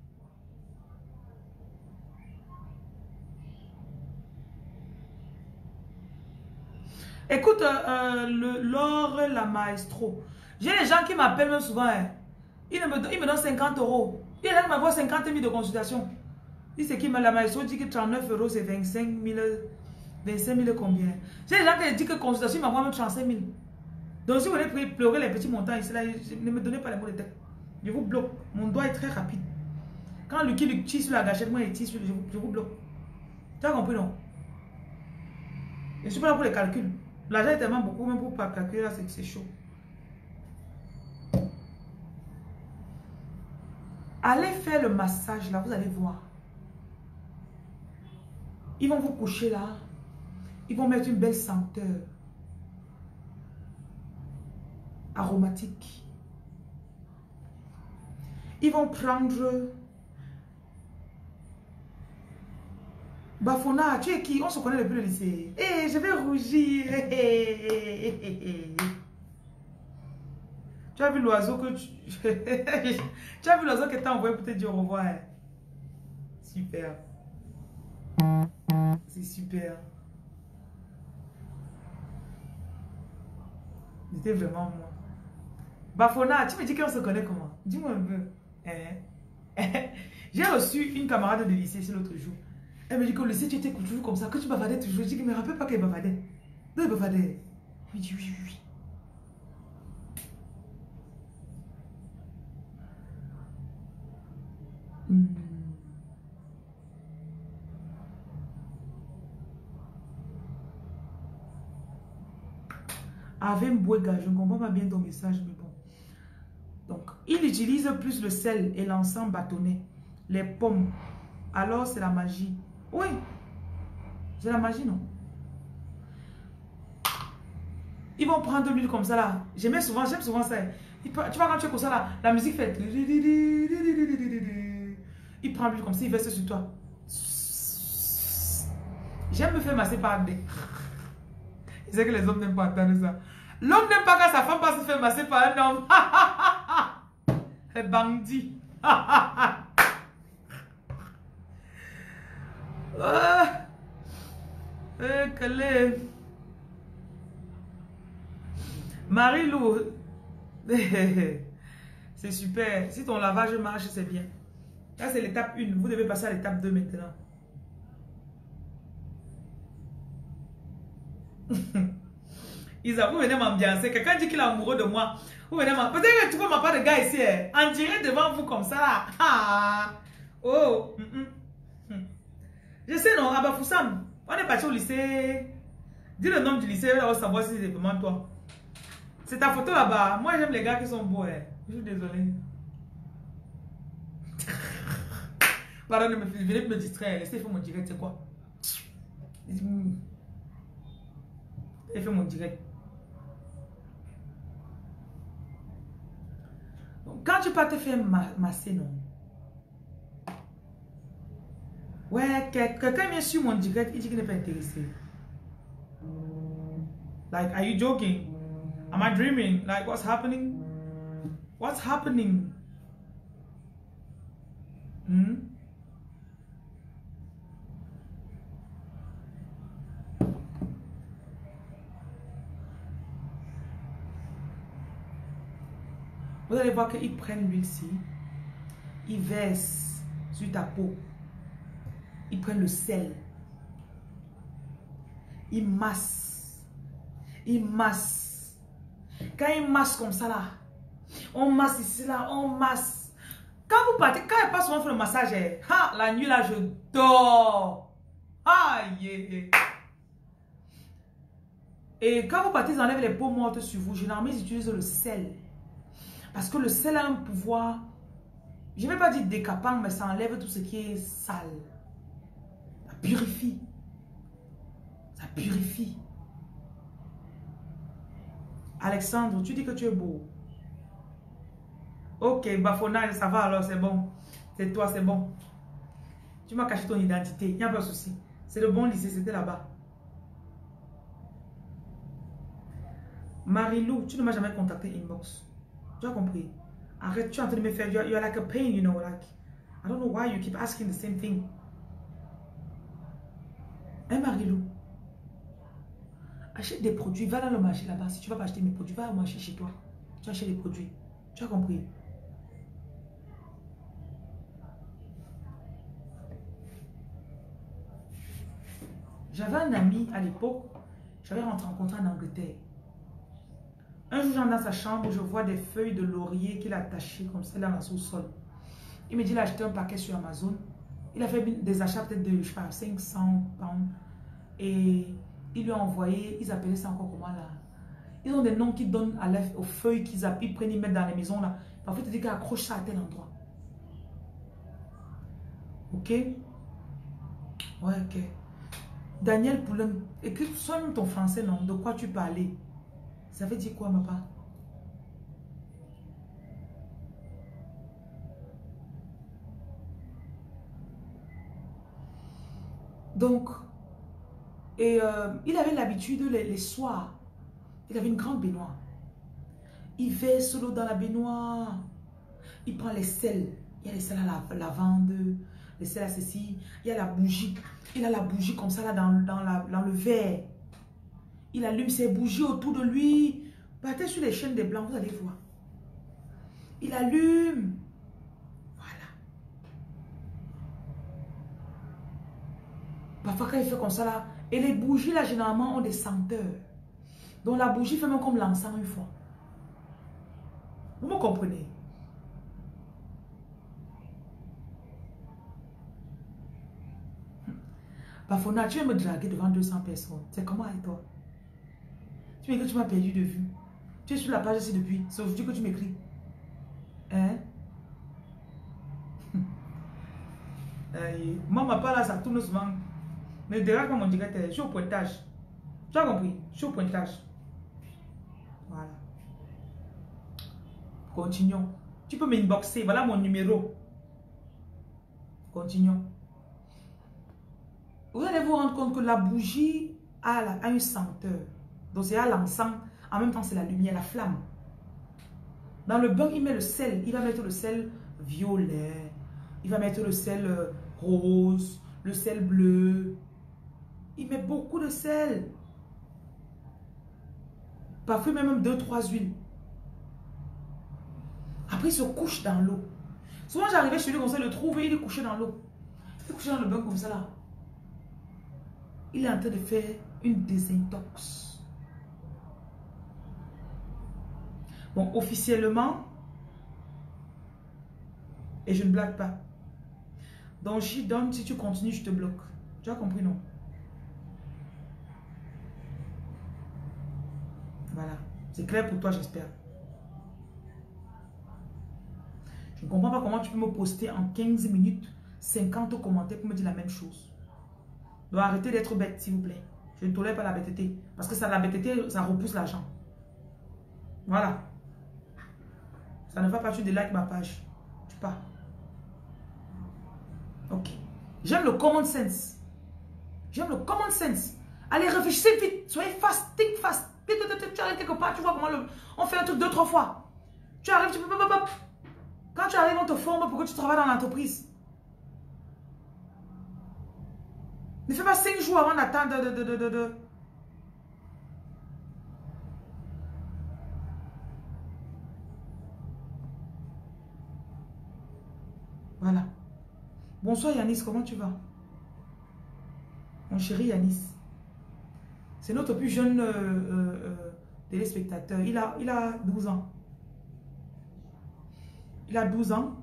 Écoute, euh, le Laure, la maestro. J'ai des gens qui m'appellent même souvent. Hein. Ils, me, ils me donnent cinquante euros. Ils viennent m'avoir cinquante mille de consultation. Dis ce qui la maestro dit que trente-neuf euros c'est vingt-cinq mille. vingt-cinq mille combien? J'ai des gens qui disent que consultation, ils m'envoient même trente-cinq mille. Donc si vous voulez pleurer les petits montants ici, là, ne me donnez pas les mots de tête. Je vous bloque. Mon doigt est très rapide. Quand Lucky lui tire sur la gâchette, moi il tire sur, je, je vous bloque. Tu as compris non? Je ne suis pas là pour les calculs. L'argent est tellement beaucoup, même pour ne pas calculer, là, c'est chaud. Allez faire le massage, là, vous allez voir. Ils vont vous coucher là. Ils vont mettre une belle senteur aromatique. Ils vont prendre... Bafona, tu es qui? On se connaît depuis le lycée. Eh, hey, je vais rougir. Hey, hey, hey, hey. Tu as vu l'oiseau que tu... tu as vu l'oiseau que tu as envoyé pour te dire au revoir. Super. C'est super. C'était vraiment moi. Bafona, tu me dis qu'on se connaît comment? Dis-moi un peu. Eh? J'ai reçu une camarade de lycée l'autre jour. Elle me dit que le lycée, tu étais toujours comme ça, que tu bavardais toujours. Je dis que je ne me rappelle pas qu'elle bavardait. Non, elle bavardait. Oui, oui, oui, oui. Hmm. Avec Mbouega, je ne comprends pas bien ton message, mais bon. Donc, il utilise plus le sel et l'encens bâtonné, les pommes. Alors, c'est la magie. Oui, c'est la magie, non? Ils vont prendre de l'huile comme ça, là. J'aime souvent, j'aime souvent ça. Tu vois, quand tu es comme ça, là, la musique fait... Il prend l'huile comme ça, il verse sur toi. J'aime me faire masser par des... Je sais que les hommes n'aiment pas entendre ça. L'homme n'aime pas quand sa femme passe se faire masser par un homme. Les bandits. Ah. Eh, quel Marie-Lou. C'est super. Si ton lavage marche, c'est bien. Là, c'est l'étape un. Vous devez passer à l'étape deux maintenant. Isa, vous venez m'ambiancer. Quelqu'un dit qu'il est amoureux de moi. Vous venez m'ambiancer. Peut-être que tu peux m'appeler de gars ici. Eh. En direct devant vous comme ça. Ah. Oh. Mm -mm. Je sais, non, Abba Foussam. On est parti au lycée. Dis le nom du lycée, on va savoir si c'est vraiment toi. C'est ta photo là-bas. Moi, j'aime les gars qui sont beaux. Eh. Je suis désolé. Pardon de me venez me distraire. Laissez faire mon direct, c'est quoi? Laissez faire mon direct. Donc, quand tu pars te faire masser, non? Ouais, quelqu'un vient sur mon direct, il dit qu'il n'est pas intéressé. Like, are you joking? Am I dreaming? Like, what's happening? What's happening? Hmm? Vous allez voir qu'ils prennent l'huile-ci, ils versent sur ta peau, ils prennent le sel, ils massent, ils massent. Quand ils massent comme ça là, on masse ici là, on masse. Quand vous partez, quand ils passent souvent faire le massage, ha, la nuit là je dors. Aïe. Yeah. Et quand vous partez, ils enlèvent les peaux mortes sur vous. Généralement, ils utilisent le sel. Parce que le sel a un pouvoir, je ne vais pas dire décapant, mais ça enlève tout ce qui est sale. Ça purifie. Ça purifie. Alexandre, tu dis que tu es beau. Ok, bafonnage, ça va alors, c'est bon. C'est toi, c'est bon. Tu m'as caché ton identité, il n'y a pas de souci. C'est le bon lycée, c'était là-bas. Marie-Lou, tu ne m'as jamais contacté inbox. Tu as compris? Arrête, tu es en train de me faire, you're, you're like a pain, you know, like, I don't know why you keep asking the same thing. Hein, Marie-Lou? Achète des produits, va dans le marché là-bas. Si tu vas pas acheter mes produits, va au marché chez toi. Tu achètes des produits. Tu as compris? J'avais un ami à l'époque, j'avais rencontré en Angleterre. Un jour, j'entre dans sa chambre, je vois des feuilles de laurier qu'il a attachées comme ça dans la sous-sol. Il me dit qu'il a acheté un paquet sur Amazon. Il a fait des achats peut-être de, je sais pas, cinq cents pounds. Et il lui a envoyé, ils appelaient ça encore comment là? Ils ont des noms qu'ils donnent à aux feuilles qu'ils ils prennent, ils mettent dans les maisons là. Parfois, ils te disent qu'ils accrochent ça à tel endroit. Ok? Ouais, ok. Daniel Poulin, écris, soigne ton français, non? De quoi tu parlais? Ça veut dire quoi, ma part? Donc, et euh, il avait l'habitude les, les soirs, il avait une grande baignoire. Il verse l'eau dans la baignoire. Il prend les sels. Il y a les sels à la lavande, les sels à ceci. Il y a la bougie. Il a la bougie comme ça là dans, dans, la, dans le verre. Il allume ses bougies autour de lui. Partez sur les chaînes des blancs, vous allez voir. Il allume. Voilà. Parfois quand il fait comme ça là, et les bougies là généralement ont des senteurs. Donc la bougie fait même comme l'encens une fois. Vous me comprenez? Bafona, tu veux me draguer devant deux cents personnes. C'est comment avec toi? Tu m'écris que tu m'as perdu de vue. Tu es sur la page ici depuis. C'est aujourd'hui que tu m'écris. Hein? Aïe. Moi, ma part là, ça tourne souvent. Mais derrière, comme on dirait, je suis au pointage. Tu as compris? Je suis au pointage. Voilà. Continuons. Tu peux m'inboxer. Voilà mon numéro. Continuons. Vous allez vous rendre compte que la bougie a, la, a une senteur. Donc c'est à l'encens. En même temps, c'est la lumière, la flamme. Dans le bain, il met le sel. Il va mettre le sel violet. Il va mettre le sel euh, rose. Le sel bleu. Il met beaucoup de sel. Parfois même deux, trois huiles. Après, il se couche dans l'eau. Souvent, j'arrivais chez lui, on sait le trouver, il est couché dans l'eau. Il est couché dans le bain comme ça là. Il est en train de faire une désintox. Bon, officiellement, et je ne blague pas. Donc, j'y donne, si tu continues, je te bloque. Tu as compris, non? Voilà. C'est clair pour toi, j'espère. Je ne comprends pas comment tu peux me poster en quinze minutes, cinquante commentaires pour me dire la même chose. Donc, arrêtez d'être bête, s'il vous plaît. Je ne tolère pas la bêteté. Parce que ça, la bêteté, ça repousse l'argent. Voilà. Ça ne va pas, tu délikes ma page. Tu pars. Ok. J'aime le common sense. J'aime le common sense. Allez, réfléchissez vite. Soyez fast, think fast. Tu arrives quelque part, tu vois comment le... on fait un truc deux, trois fois. Tu arrives, tu peux... Quand tu arrives, on te forme pour que tu travailles dans l'entreprise. Ne fais pas cinq jours avant d'attendre de, de, de, de, de. Voilà. Bonsoir Yanis, comment tu vas? Mon chéri Yanis. C'est notre plus jeune euh, euh, euh, téléspectateur. Il a, il a douze ans. Il a douze ans.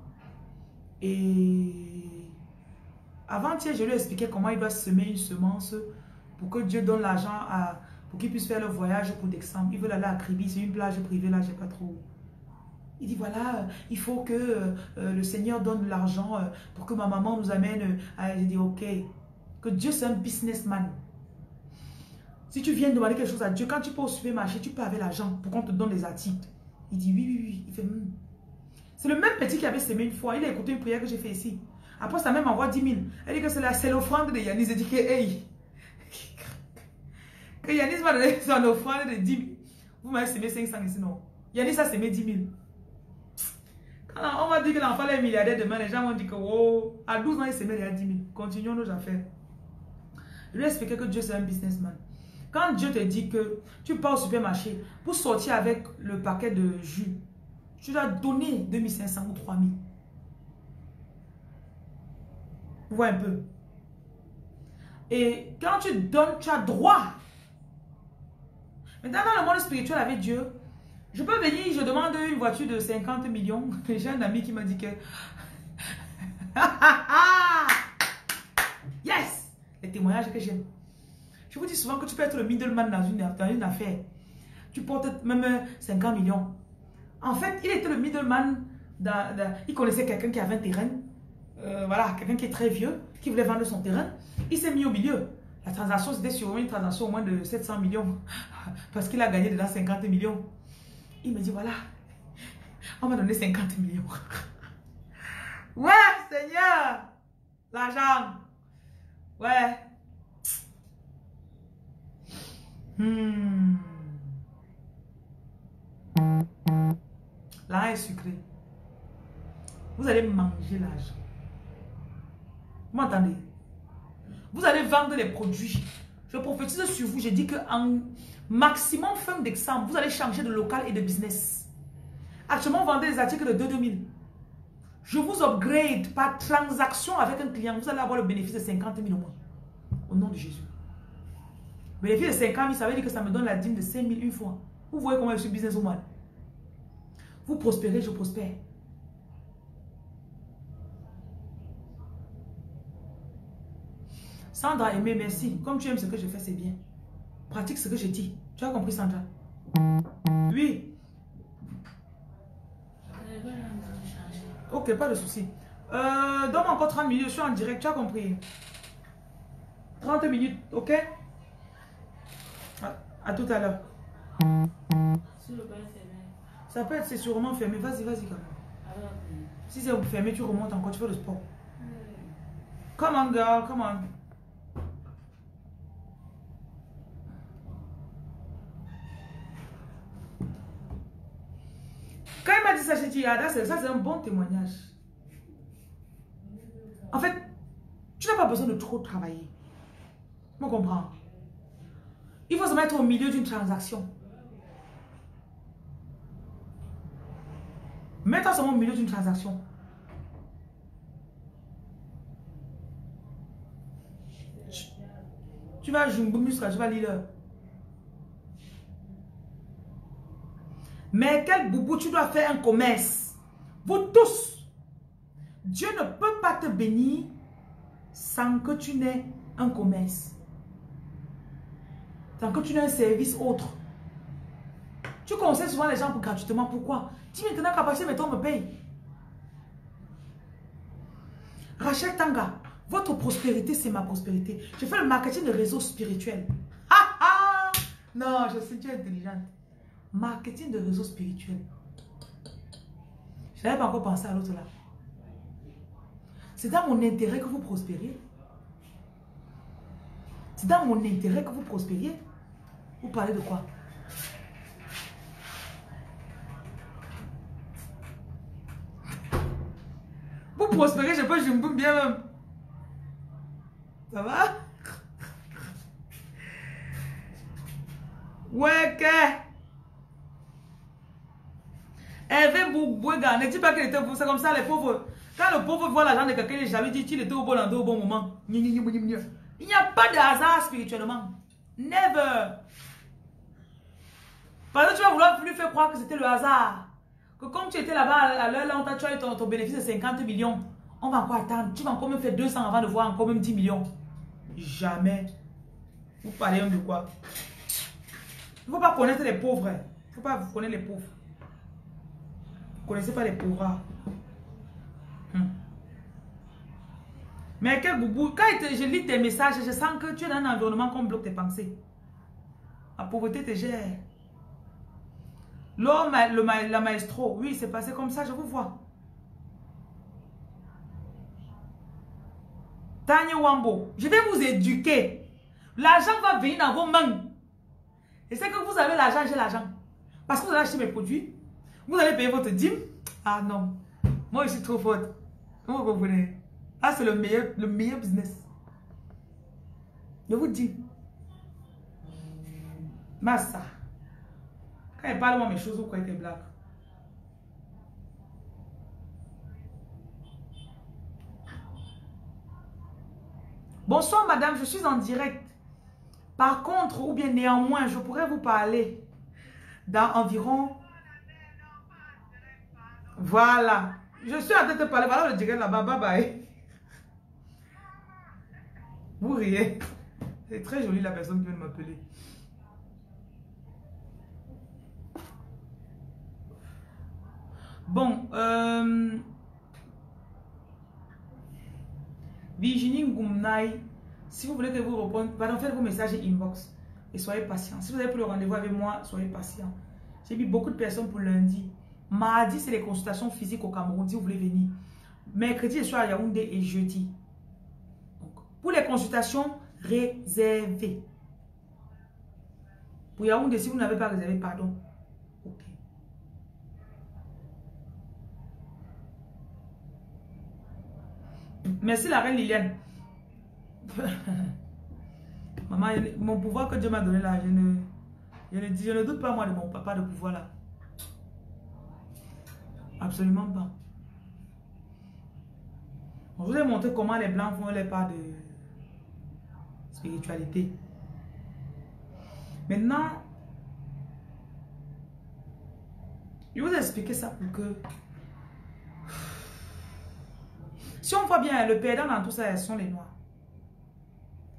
Et avant-hier, je lui ai expliqué comment il doit semer une semence pour que Dieu donne l'argent à, pour qu'il puisse faire le voyage pour décembre. Il veut aller à Kribi, c'est une plage privée là, je sais pas trop. Il dit voilà, il faut que euh, le Seigneur donne de l'argent euh, pour que ma maman nous amène. Euh, à... J'ai dit ok, que Dieu c'est un businessman. Si tu viens demander quelque chose à Dieu, quand tu peux au supermarché, tu peux avec l'argent pour qu'on te donne les articles. Il dit oui, oui, oui. Il fait hmm. C'est le même petit qui avait semé une fois. Il a écouté une prière que j'ai fait ici. Après, ça même envoie dix mille. Elle dit que c'est l'offrande de Yanis. Elle dit que, hey, que Yanis m'a donné son offrande de dix mille. Vous m'avez semé cinq cents ici, non? Yanis a semé dix mille. Quand on m'a dit que l'enfant est milliardaire demain, les gens vont dire que, wow, à douze ans, il semait déjà dix mille. Continuons nos affaires. Je lui ai expliqué que Dieu, c'est un businessman. Quand Dieu te dit que tu pars au supermarché pour sortir avec le paquet de jus, tu dois donner deux mille cinq cents ou trois mille. Vous voyez un peu. Et quand tu donnes, tu as droit. Maintenant, dans le monde spirituel avec Dieu, je peux venir, je demande une voiture de cinquante millions. J'ai un ami qui m'a dit que... Yes! Les témoignages que j'aime. Je vous dis souvent que tu peux être le middleman dans une, dans une affaire. Tu portes même cinquante millions. En fait, il était le middleman. Dans, dans, il connaissait quelqu'un qui avait un terrain. Euh, voilà, quelqu'un qui est très vieux, qui voulait vendre son terrain. Il s'est mis au milieu. La transaction, c'était sur une transaction au moins de sept cents millions. Parce qu'il a gagné dedans cinquante millions. Il me dit, voilà, on m'a donné cinquante millions. Ouais, Seigneur, l'argent. Ouais. Hmm. L'argent est sucré. Vous allez manger l'argent. Vous m'entendez? Vous allez vendre les produits. Je prophétise sur vous. Je dis qu'en maximum fin décembre, vous allez changer de local et de business. Actuellement, vous vendez des articles de deux mille. Je vous upgrade par transaction avec un client. Vous allez avoir le bénéfice de cinquante mille au moins. Au nom de Jésus. Bénéfice de cinquante mille, ça veut dire que ça me donne la dîme de cinq mille une fois. Vous voyez comment je suis businesswoman. Vous prospérez, je prospère. Sandra aimé, merci. Comme tu aimes ce que je fais, c'est bien. Pratique ce que je dis. Tu as compris, Sandra? Oui. Ok, pas de souci. Euh, Donne-moi encore trente minutes, je suis en direct, tu as compris? trente minutes, ok? À, à tout à l'heure. Ça peut être, c'est sûrement fermé. Vas-y, vas-y quand même. Si c'est fermé, tu remontes encore, tu fais le sport. Come on, girl, come on. Quand il m'a dit ça, j'ai dit, ah, ça c'est un bon témoignage. En fait, tu n'as pas besoin de trop travailler. Tu me comprends? Il faut se mettre au milieu d'une transaction. Mets-toi seulement au milieu d'une transaction. Tu, tu vas jouer un muscle, tu vas lire. Mais quel boubou, tu dois faire un commerce. Vous tous. Dieu ne peut pas te bénir sans que tu n'aies un commerce. Sans que tu n'aies un service autre. Tu conseilles souvent les gens pour gratuitement. Pourquoi? Dis maintenant qu'à passer, mettons, me paye. Rachel Tanga, votre prospérité, c'est ma prospérité. Je fais le marketing de réseau spirituel. Ah ah! Non, je sais, tu es intelligente. Marketing de réseau spirituel. Je n'avais pas encore pensé à l'autre là. C'est dans mon intérêt que vous prospériez. C'est dans mon intérêt que vous prospériez. Vous parlez de quoi? Vous prospérez, je peux, je me bien même. Ça va? Ouais, que? Hervé Boubouega, ne dis pas qu'il était pauvre, c'est comme ça les pauvres. Quand le pauvre voit l'argent de quelqu'un, il jamais dit qu'il était au bon endroit au bon moment. Il n'y a pas de hasard spirituellement. Never. Parce que tu vas vouloir lui faire croire que c'était le hasard. Que comme tu étais là-bas à l'heure là, on t'a tué ton, ton bénéfice de cinquante millions. On va encore attendre. Tu vas encore même faire deux cents avant de voir encore même dix millions. Jamais. Vous parlez de quoi? Il ne faut pas connaître les pauvres. Il ne faut pas vous connaître les pauvres. Vous ne connaissez pas les pauvres. Hum. Mais quel boubou. Quand je lis tes messages, je sens que tu es dans un environnement qu'on bloque tes pensées. La pauvreté te gère. L'homme, le ma, la maestro, oui, c'est passé comme ça, je vous vois. Tanya Wambo, je vais vous éduquer. L'argent va venir dans vos mains. Et c'est que vous avez l'argent, j'ai l'argent. Parce que vous allez acheter mes produits. Vous allez payer votre dîme. Ah non. Moi, je suis trop forte. Comment vous comprenez? Ah, c'est le meilleur, le meilleur business. Je vous dis. Massa. Quand il parle moi mes choses, vous croyez que c'est blague. Bonsoir madame, je suis en direct. Par contre, ou bien néanmoins, je pourrais vous parler dans environ... Voilà. Je suis en train de te parler. Voilà le direct là-bas. Bye bye. Vous riez. C'est très joli la personne qui vient de m'appeler. Bon. Euh... Virginie Ngoumnaï. Si vous voulez que vous répondiez, pardon, faites vos messages inbox. Et soyez patient. Si vous avez pris le rendez-vous avec moi, soyez patient. J'ai mis beaucoup de personnes pour lundi. Mardi, c'est les consultations physiques au Cameroun, si vous voulez venir. Mercredi, je suis à Yaoundé et jeudi. Donc, pour les consultations réservées. Pour Yaoundé, si vous n'avez pas réservé, pardon. Ok. Merci la reine Liliane. Maman, mon pouvoir que Dieu m'a donné là, je ne, je, ne, je ne doute pas moi de mon papa de pouvoir là. Absolument pas. Je vous ai montré comment les blancs font les pas de spiritualité. Maintenant, je vous ai expliqué ça pour que... Si on voit bien, le perdant dans tout ça, ce sont les noirs.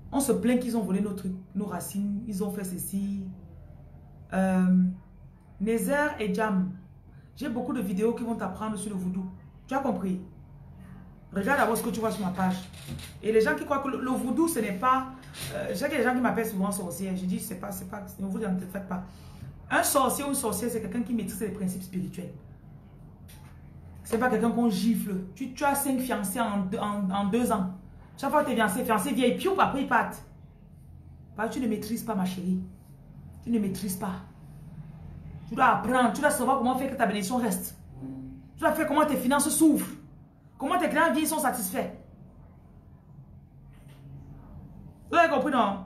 On se plaint qu'ils ont volé nos trucs, nos racines, ils ont fait ceci. Euh, Nézer et Jam. J'ai beaucoup de vidéos qui vont t'apprendre sur le voodoo. Tu as compris? Regarde d'abord ce que tu vois sur ma page. Et les gens qui croient que le, le voodoo, ce n'est pas... Euh, j'ai des gens qui m'appellent souvent sorcière. Je dis, c'est pas, c'est pas, ne vous en faites pas. Un sorcier ou une sorcière, c'est quelqu'un qui maîtrise les principes spirituels. C'est pas quelqu'un qu'on gifle. Tu, tu as cinq fiancés en, en, en deux ans. Chaque fois que tu es fiancé, fiancé vieille, piou, après ils partent. Bah, tu ne maîtrises pas, ma chérie. Tu ne maîtrises pas. Tu dois apprendre, tu dois savoir comment faire que ta bénédiction reste. Tu dois faire comment tes finances s'ouvrent. Comment tes clients sont satisfaits. Vous avez compris, non?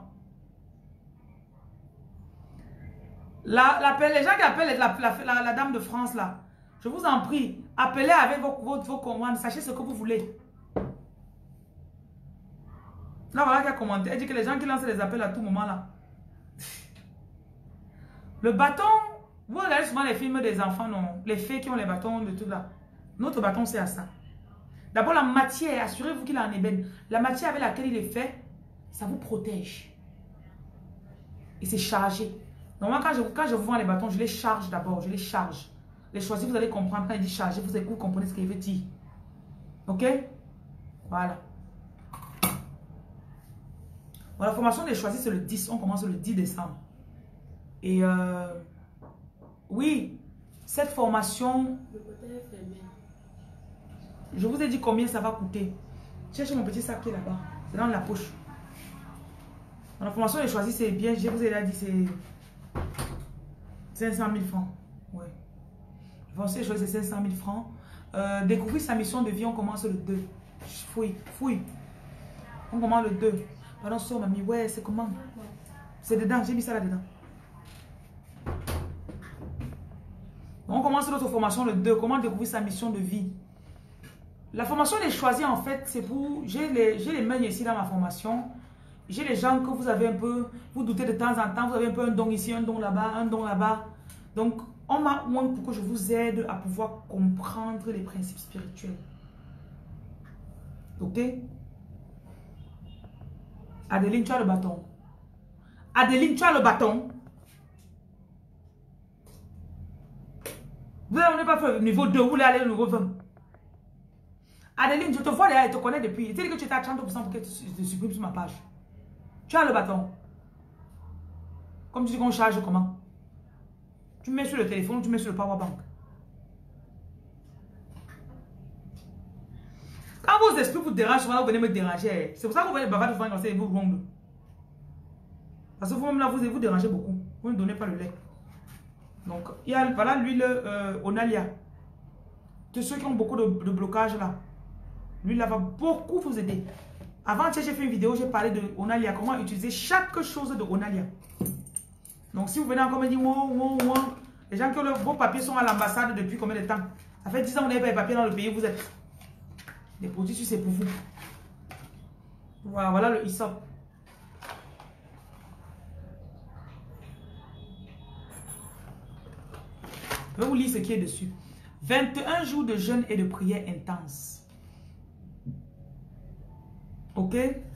La, la, les gens qui appellent la, la, la, la dame de France, là, je vous en prie, appelez avec vos, vos, vos commandes, sachez ce que vous voulez. Là, voilà qui a commenté. Elle dit que les gens qui lancent les appels à tout moment, là. Le bâton, vous regardez souvent les films des enfants, non? Les fées qui ont les bâtons, de tout là. Notre bâton, c'est à ça. D'abord, la matière, assurez-vous qu'il est en ébène. La matière avec laquelle il est fait, ça vous protège. Et c'est chargé. Donc moi, quand je, quand je vous vends les bâtons, je les charge d'abord. Je les charge. Les choisis, vous allez comprendre. Quand il dit charger, vous, vous comprenez ce qu'il veut dire. Ok? Voilà. Bon, la formation des choisis, c'est le dix. On commence le dix décembre. Et euh, oui, cette formation... Le côté est fermé. Je vous ai dit combien ça va coûter. Cherchez mon petit sac qui est là-bas. C'est dans la poche. Dans la formation des choisis, c'est bien. Je vous ai déjà dit, c'est cinq cent mille francs. Ouais. La formation des choisis, c'est cinq cent mille francs. Euh, découvrir sa mission de vie, on commence le deux. Fouille, fouille. On commence le deux. Pardon, so, mamie, ouais, c'est comment? C'est dedans, j'ai mis ça là-dedans. On commence notre formation le deux. Comment découvrir sa mission de vie? La formation des choisis, en fait, c'est pour... J'ai les, les mains ici dans ma formation. J'ai les gens que vous avez un peu... Vous doutez de temps en temps. Vous avez un peu un don ici, un don là-bas, un don là-bas. Donc, on m'a oint pour que je vous aide à pouvoir comprendre les principes spirituels. Ok? Adeline, tu as le bâton. Adeline, tu as le bâton. Vous n'avez pas fait le niveau deux, vous voulez aller au niveau vingt. Adeline, je te vois derrière, elle te connaît depuis. Tu dis que tu étais à trente pour cent pour qu'elle te, te supprime sur ma page. Tu as le bâton. Comme tu dis qu'on charge comment? Tu mets sur le téléphone, tu mets sur le powerbank. Quand vos esprits vous dérangent, souvent vous venez me déranger. C'est pour ça que vous venez bavarder souvent quand c'est vous ronde. Parce que vous-même là, vous vous dérangez beaucoup. Vous ne donnez pas le lait. Donc, il y a voilà l'huile euh, Onalia. De ceux qui ont beaucoup de, de blocage là. L'huile là va beaucoup vous aider. Avant, j'ai fait une vidéo, j'ai parlé de Onalia. Comment utiliser chaque chose de Onalia. Donc, si vous venez encore me dire, wow, wow, wow, les gens qui ont le, vos papiers sont à l'ambassade depuis combien de temps? Ça fait dix ans que vous n'avez pas les papiers dans le pays où vous êtes. Les produits, c'est pour vous. Voilà, voilà le I S O P. Je vais vous lire ce qui est dessus. vingt et un jours de jeûne et de prière intense. Ok?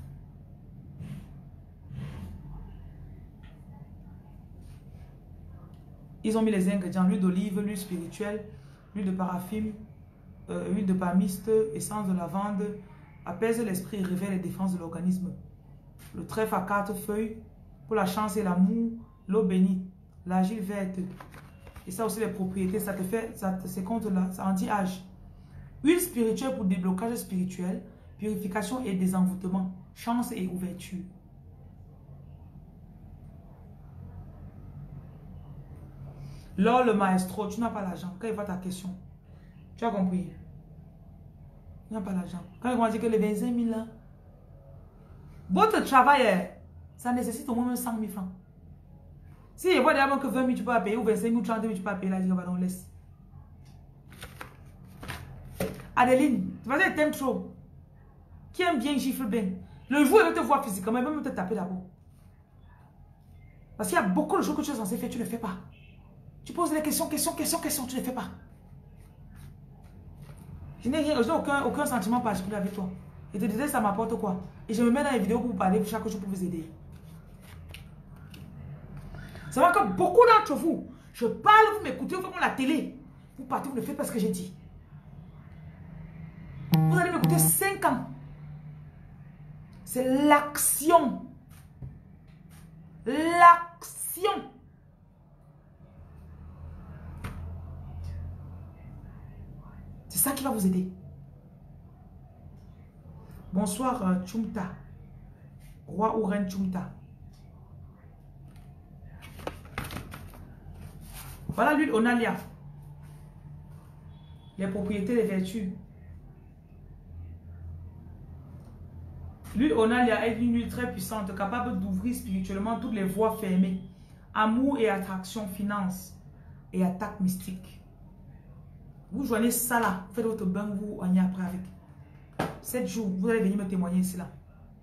Ils ont mis les ingrédients, l'huile d'olive, l'huile spirituelle, l'huile de paraffine, euh, huile de palmiste, essence de lavande, apaise l'esprit et révèle les défenses de l'organisme. Le trèfle à quatre feuilles, pour la chance et l'amour, l'eau bénite, l'argile verte. Et ça aussi les propriétés, ça te fait, ça te, c'est contre là, ça anti-âge. Huile spirituelle pour déblocage spirituel, purification et désenvoûtement, chance et ouverture. Lors le maestro, tu n'as pas l'argent. Quand il voit ta question, tu as compris? Tu n'as pas l'argent. Quand ils vont dire que les vingt-cinq mille là, votre travail, ça nécessite au moins cent mille francs. Si il voit d'abord que vingt mille tu peux pas payer, ou vingt-cinq mille ou trente mille tu peux pas payer, là, il va donc laisse. Adeline, tu vas dire, t'aimes trop. Qui aime bien, gifle bien. Le jour où il va te voir physiquement, il va même te taper d'abord. Parce qu'il y a beaucoup de choses que tu es censé faire, tu ne le fais pas. Tu poses les questions, questions, questions, questions, tu ne les fais pas. Je n'ai rien, je n'ai aucun, aucun sentiment particulier avec toi. Et te déteste, ça m'apporte quoi? Et je me mets dans les vidéos pour vous parler chaque jour pour vous aider. C'est vrai que beaucoup d'entre vous, je parle, vous m'écoutez, vous faites comme la télé. Vous partez, vous ne faites pas ce que j'ai dit. Vous allez m'écouter cinq ans. C'est l'action. L'action. C'est ça qui va vous aider. Bonsoir, euh, Chumta. Roi ou reine Chumta. Voilà l'huile Onalia. Les propriétés des vertus. L'huile Onalia est une huile très puissante, capable d'ouvrir spirituellement toutes les voies fermées. Amour et attraction, finance et attaque mystique. Vous joignez ça là, faites votre bain, vous oignez après avec. sept jours, vous allez venir me témoigner ici là.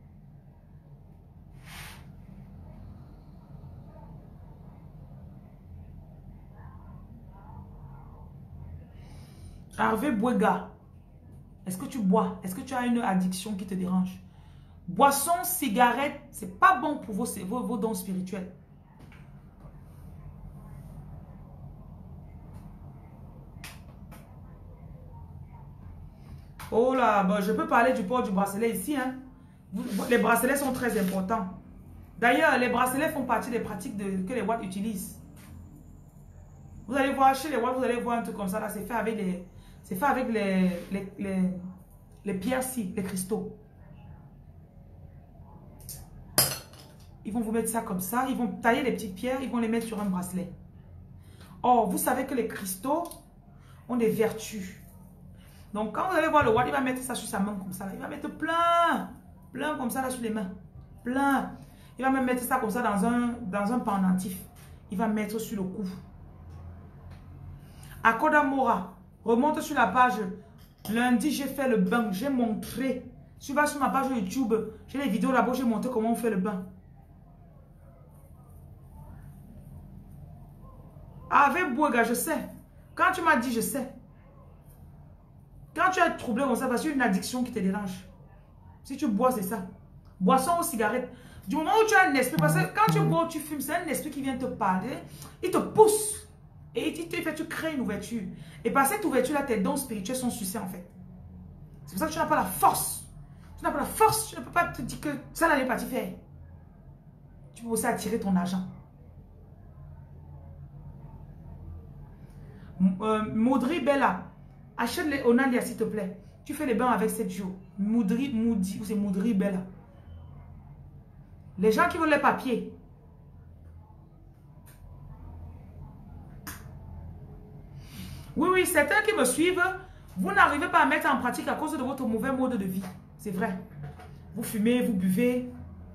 Harvey Bouega, est-ce que tu bois? Est-ce que tu as une addiction qui te dérange? Boisson, cigarette, c'est pas bon pour vos, vos, vos dons spirituels. Oh là, bon, je peux parler du port du bracelet ici. Hein. Les bracelets sont très importants. D'ailleurs, les bracelets font partie des pratiques de, que les Watts utilisent. Vous allez voir, chez les Watts, vous allez voir un truc comme ça. Là, c'est fait avec les, c'est fait avec les, les, les, les pierres-ci, les cristaux. Ils vont vous mettre ça comme ça. Ils vont tailler les petites pierres. Ils vont les mettre sur un bracelet. Or, vous savez que les cristaux ont des vertus. Donc, quand vous allez voir le Watt, il va mettre ça sur sa main comme ça. Là. Il va mettre plein, plein comme ça là sur les mains. Plein. Il va même mettre ça comme ça dans un, dans un pendentif. Il va mettre sur le cou. Akoda Mora, remonte sur la page. Lundi, j'ai fait le bain. J'ai montré. Tu vas sur ma page YouTube. J'ai les vidéos là-bas. J'ai montré comment on fait le bain. Avec Bouega, je sais. Quand tu m'as dit, je sais. Quand tu es troublé comme ça, parce que c'est une addiction qui te dérange. Si tu bois, c'est ça. Boisson ou cigarette. Du moment où tu as un esprit, parce que quand tu bois ou tu fumes, c'est un esprit qui vient te parler. Il te pousse. Et il te fait, tu crées une ouverture. Et par cette ouverture-là, tes dons spirituels sont sucés en fait. C'est pour ça que tu n'as pas la force. Tu n'as pas la force. Tu ne peux pas te dire que ça n'allait pas te faire. Tu peux aussi attirer ton argent. Euh, Maudry Bella. Achète les Onalia s'il te plaît. Tu fais les bains avec sept jours. Moudri, Moudi, ou c'est Moudri Bella. Les gens qui veulent les papiers. Oui, oui, certains qui me suivent, vous n'arrivez pas à mettre en pratique à cause de votre mauvais mode de vie. C'est vrai. Vous fumez, vous buvez.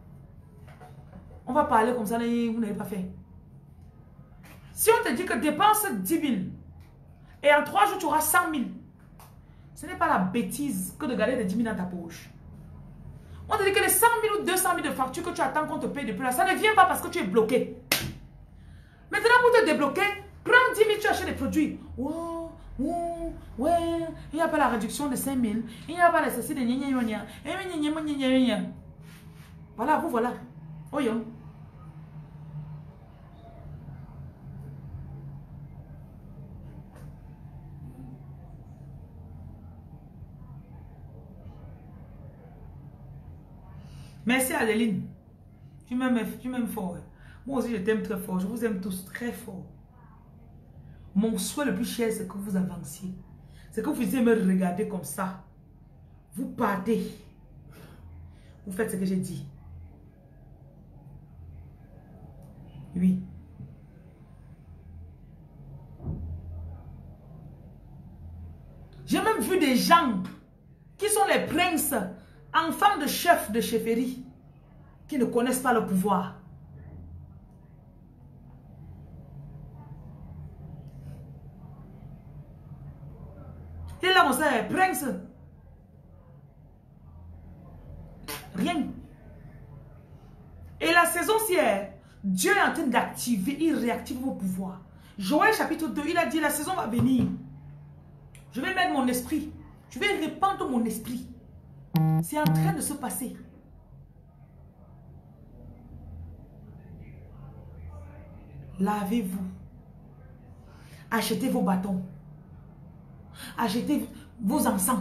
On va parler comme ça, vous n'avez pas fait. Si on te dit que dépense dix mille et en trois jours tu auras cent mille, ce n'est pas la bêtise que de garder les dix mille dans ta poche. On te dit que les cent mille ou deux cent mille de factures que tu attends qu'on te paye depuis là, ça ne vient pas parce que tu es bloqué. Maintenant, pour te débloquer, prends dix mille, tu achètes des produits. Wow, wow, ouais, il n'y a pas la réduction de cinq mille, il n'y a pas la ceci de gna gna gna gna gna. Voilà, vous voilà. Oh yo. Merci Adeline. Tu m'aimes, tu m'aimes fort. Moi aussi je t'aime très fort. Je vous aime tous très fort. Mon souhait le plus cher c'est que vous avanciez. C'est que vous puissiez me regarder comme ça. Vous partez. Vous faites ce que j'ai dit. Oui. J'ai même vu des gens qui sont les princes, enfants de chefs de chefferie, qui ne connaissent pas le pouvoir. Et là, on sait, prince. Rien. Et la saison-ci, Dieu est en train d'activer, il réactive vos pouvoirs. Joël chapitre deux, il a dit, la saison va venir. Je vais mettre mon esprit. Je vais répandre mon esprit. C'est en train de se passer. Lavez-vous. Achetez vos bâtons. Achetez vos encens.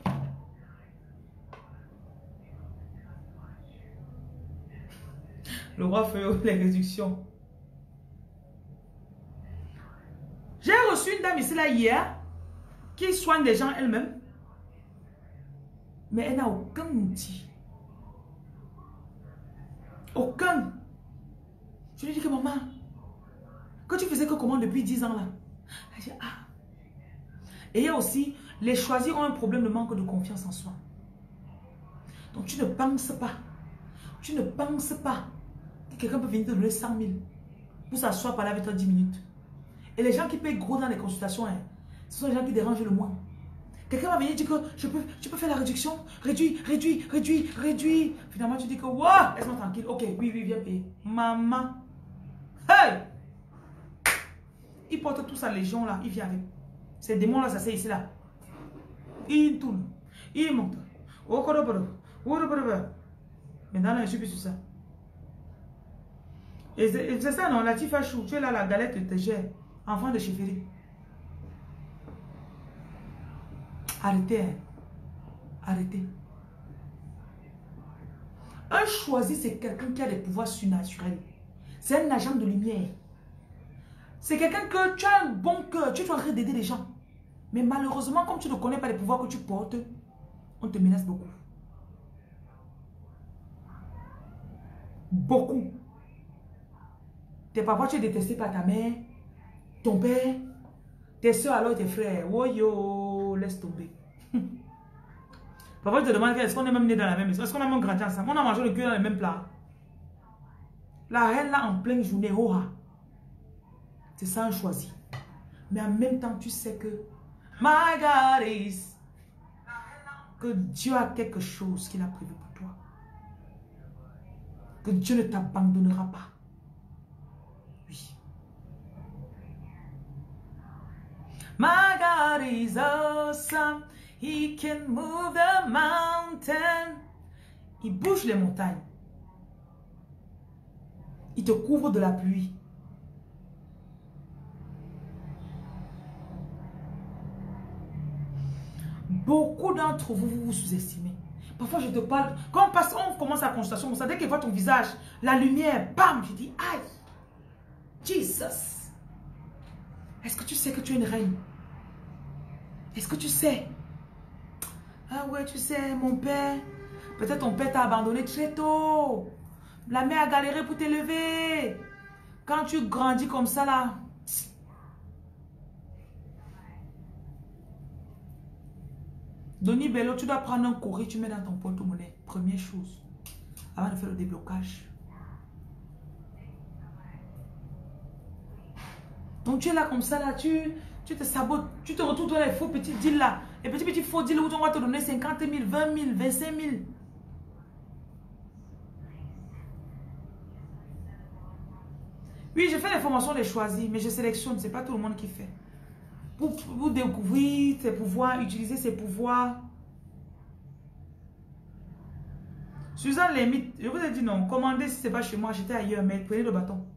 Le roi fait les réductions. J'ai reçu une dame ici là hier qui soigne des gens elle-même. Mais elle n'a aucun outil. Aucun. Je lui dis que maman, que tu faisais que comment depuis dix ans là? Elle dit ah. Et il y a aussi, les choisis ont un problème de manque de confiance en soi. Donc tu ne penses pas. Tu ne penses pas que quelqu'un peut venir te donner cent mille pour s'asseoir parler avec toi dix minutes. Et les gens qui payent gros dans les consultations, hein, ce sont les gens qui dérangent le moins. Quelqu'un va venir dire que je peux, tu peux faire la réduction, réduis, réduis, réduis, réduis. Finalement, tu dis que, waouh, laisse-moi tranquille. Ok, oui, oui, viens payer. Maman. Hey! Il porte tout sa légion là, il vient avec. Ces démons là, ça c'est ici là. Il tourne, il monte. Maintenant, là, je suis plus sur ça. Et c'est ça, non, la tifa chou, tu es là, la galette te gère. Enfant de chefferie. Arrêtez, hein. Arrêtez. Un choisi, c'est quelqu'un qui a des pouvoirs surnaturels. C'est un agent de lumière. C'est quelqu'un que tu as un bon cœur, tu es en train d'aider les gens. Mais malheureusement, comme tu ne connais pas les pouvoirs que tu portes, on te menace beaucoup. Beaucoup. Tes papas, tu es détesté par ta mère, ton père, tes soeurs, alors tes frères. Oh yo, laisse tomber. Parfois, je te demande, est-ce qu'on est même né dans la même maison? Est-ce qu'on a même grandi ensemble? On a mangé le cul dans le même plat. La reine là, en pleine journée, oh, c'est ça un choisi. Mais en même temps, tu sais que my God is que Dieu a quelque chose qu'il a prévu pour toi. Que Dieu ne t'abandonnera pas. Oui. My God is awesome. He can move the mountain. Il bouge les montagnes. Il te couvre de la pluie. Beaucoup d'entre vous, vous vous sous-estimez. Parfois, je te parle. Quand on, passe, on commence la consultation, vous savez qu'il voit ton visage, la lumière, bam, je dis, aïe, Jesus. Est-ce que tu sais que tu es une reine? Est-ce que tu sais? Ah ouais, tu sais, mon père, peut-être ton père t'a abandonné très tôt. La mère a galéré pour t'élever. Quand tu grandis comme ça, là. Denis Bello, tu dois prendre un courrier, tu mets dans ton porte-monnaie. Première chose. Avant de faire le déblocage. Donc tu es là comme ça, là, tu, tu te sabotes. Tu te retrouves dans les faux petits deals là. Les petits petits faux deals où on va te donner cinquante mille, vingt mille, vingt-cinq mille. Oui, je fais les formations des choisis, mais je sélectionne. Ce n'est pas tout le monde qui fait. Pour, pour découvrir ses pouvoirs, utiliser ses pouvoirs. Suzanne Limite, je vous ai dit non. Commandez si ce n'est pas chez moi, achetez ailleurs, mais prenez le bâton.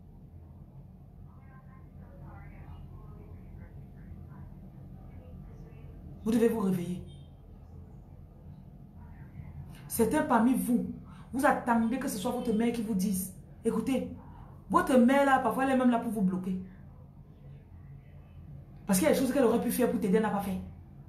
Vous devez vous réveiller. Certains parmi vous, vous attendez que ce soit votre mère qui vous dise. Écoutez, votre mère là, parfois elle est même là pour vous bloquer. Parce qu'il y a des choses qu'elle aurait pu faire pour t'aider, elle n'a pas fait.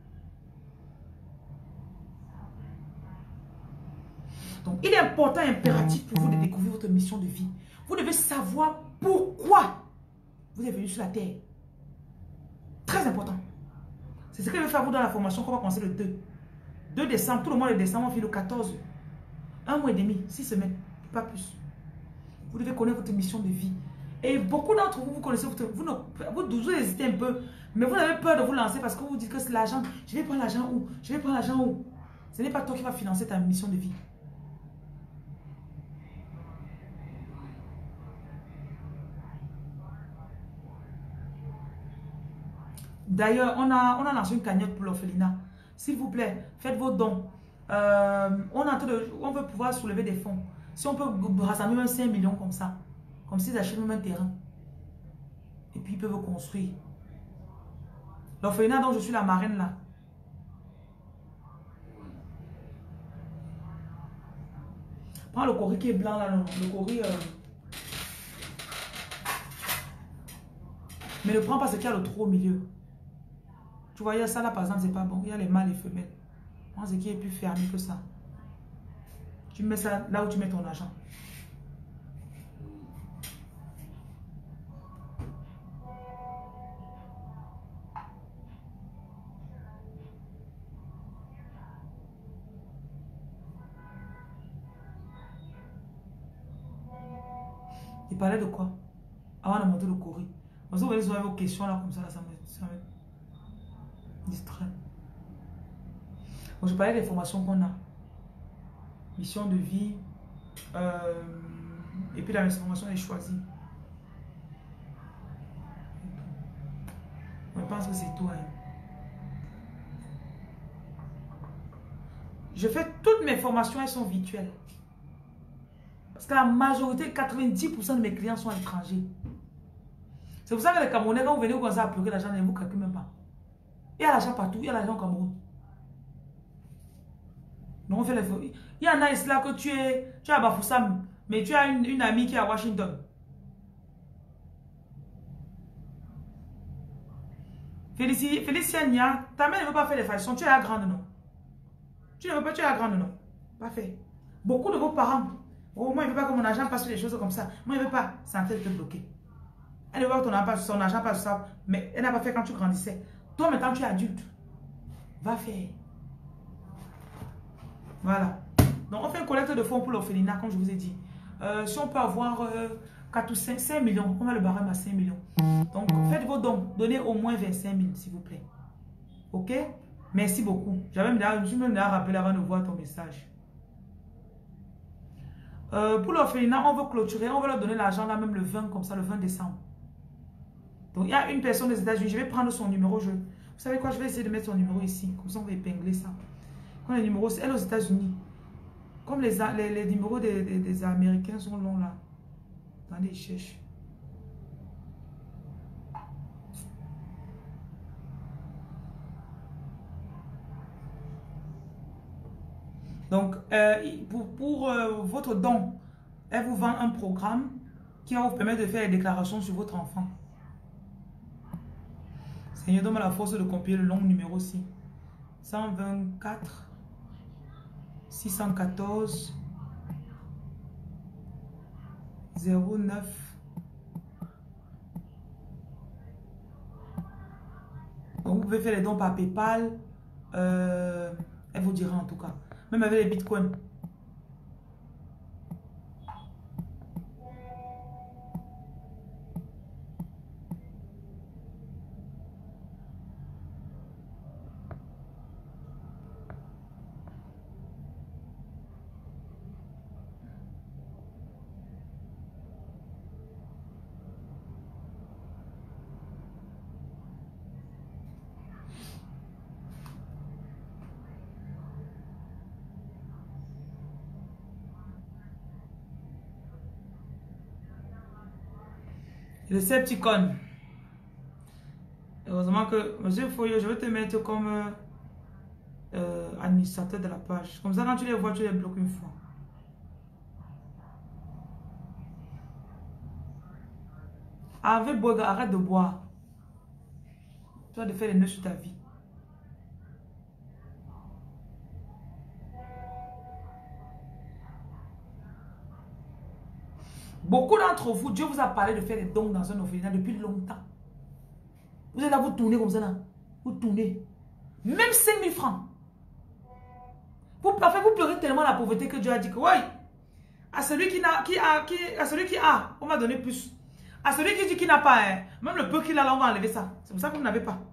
Donc, il est important et impératif pour vous de découvrir votre mission de vie. Vous devez savoir pourquoi vous êtes venu sur la terre. Très important. C'est ce que je vais faire vous dans la formation qu'on va commencer le deux. deux décembre, tout le mois de décembre, on fait le quatorze. Un mois et demi, six semaines, pas plus. Vous devez connaître votre mission de vie. Et beaucoup d'entre vous, vous connaissez votre... Vous, ne, vous, vous hésitez un peu, mais vous avez peur de vous lancer parce que vous dites que c'est l'argent. Je vais prendre l'argent où? Je vais prendre l'argent où? Ce n'est pas toi qui vas financer ta mission de vie. D'ailleurs, on a, on a lancé une cagnotte pour l'orphelinat. S'il vous plaît, faites vos dons. euh, on, est en train de, on veut pouvoir soulever des fonds. Si on peut rassembler même cinq millions comme ça, comme s'ils achètent même un terrain. Et puis ils peuvent construire. L'orphelinat dont je suis la marraine là. Prends le cori qui est blanc là, non, le cori... Euh... Mais ne prends pas ce qu'il y a le trou au milieu. Tu vois, il y a ça là par exemple, c'est pas bon. Il y a les mâles et femelles. Prends ce qui est plus fermé que ça. Tu mets ça là où tu mets ton argent. Il parlait de quoi? Avant de monter le courrier. Vous voyez vos questions là comme ça, là, ça me, ça me distrait. Bon, je parlais des formations qu'on a. Mission de vie. Euh, et puis la formation est choisie. Je pense que c'est tout. Hein. Je fais toutes mes formations, elles sont virtuelles. Parce que la majorité, quatre-vingt-dix pour cent de mes clients sont étrangers. C'est pour ça que les Camerounais, quand vous venez, vous commencez à pleurer l'argent, ne vous calculez même pas. Il y a l'argent partout, il y a l'argent au Cameroun. Donc on fait les... Il y en a ici là que tu es, tu es à Bafoussam, mais tu as une, une amie qui est à Washington. Félicie, Félicia Nia, ta mère ne veut pas faire les façons, tu es la grande, non? Tu ne veux pas, tu es la grande, non? Pas fait. Beaucoup de vos parents, oh, moi, il ne veut pas que mon argent passe sur des choses comme ça. Moi, il ne veut pas. C'est en train de te bloquer. Elle ne veut pas que ton argent passe sur son argent passe sur ça. Mais elle n'a pas fait quand tu grandissais. Toi, maintenant, tu es adulte. Va faire. Voilà. Donc, on fait une collecte de fonds pour l'orphelinat, comme je vous ai dit. Euh, si on peut avoir euh, quatre ou cinq, cinq millions, on va le barème à cinq millions. Donc, faites vos dons. Donnez au moins vingt-cinq mille, s'il vous plaît. OK? Merci beaucoup. J'avais même, je me suis même rappelé avant de voir ton message. Euh, pour l'orphelinat, on veut clôturer, on veut leur donner l'argent là même le vingt, comme ça, le vingt décembre. Donc, il y a une personne des États-Unis, je vais prendre son numéro. Je, vous savez quoi, je vais essayer de mettre son numéro ici. Comme ça, on va épingler ça. Quand les numéros, elle aux États-Unis. Comme les, les, les numéros des, des, des Américains sont longs là. Attendez, ils cherchent. Donc, euh, pour, pour euh, votre don, elle vous vend un programme qui va vous permettre de faire des déclarations sur votre enfant. Seigneur, donne-moi la force de copier le long numéro-ci. cent vingt-quatre, six cent quatorze, zéro neuf. Donc, vous pouvez faire les dons par PayPal. Euh, elle vous dira en tout cas. Même avec les bitcoins. Le Septicon. Heureusement que, monsieur Foyo, je vais te mettre comme euh, euh, administrateur de la page. Comme ça, quand tu les vois, tu les bloques une fois. Avec Boga, arrête de boire. Tu vas de faire les nœuds sur ta vie. Beaucoup d'entre vous, Dieu vous a parlé de faire des dons dans un orphelinat depuis longtemps. Vous êtes là, vous tournez comme ça là. Vous tournez. Même cinq mille francs. Vous, en fait, vous pleurez tellement la pauvreté que Dieu a dit que, ouais, à celui qui n'a, qui a, qui, à celui qui a, on va donner plus. À celui qui dit qu'il n'a pas, hein, même le peu qu'il a là, on va enlever ça. C'est pour ça que vous n'avez pas.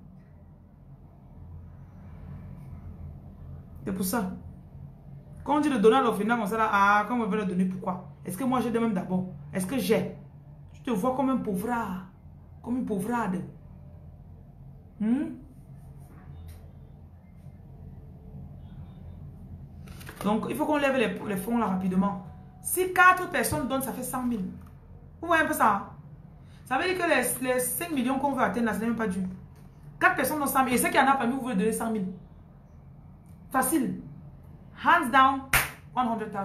C'est pour ça. Quand on dit de donner à l'orphelinat comme ça là, ah, quand on veut le donner, pourquoi? Est-ce que moi j'ai de même d'abord? Est-ce que j'ai? Tu te vois comme un pauvrard. Comme une pauvrade. Hmm? Donc, il faut qu'on lève les, les fonds là rapidement. Si quatre personnes donnent, ça fait cent mille. Vous voyez un peu ça? Hein? Ça veut dire que les, les cinq millions qu'on veut atteindre, là, ce n'est même pas dû. quatre personnes donnent cent mille. Et ceux qui en a parmi vous, vous voulez donner cent mille. Facile. Hands down, cent mille.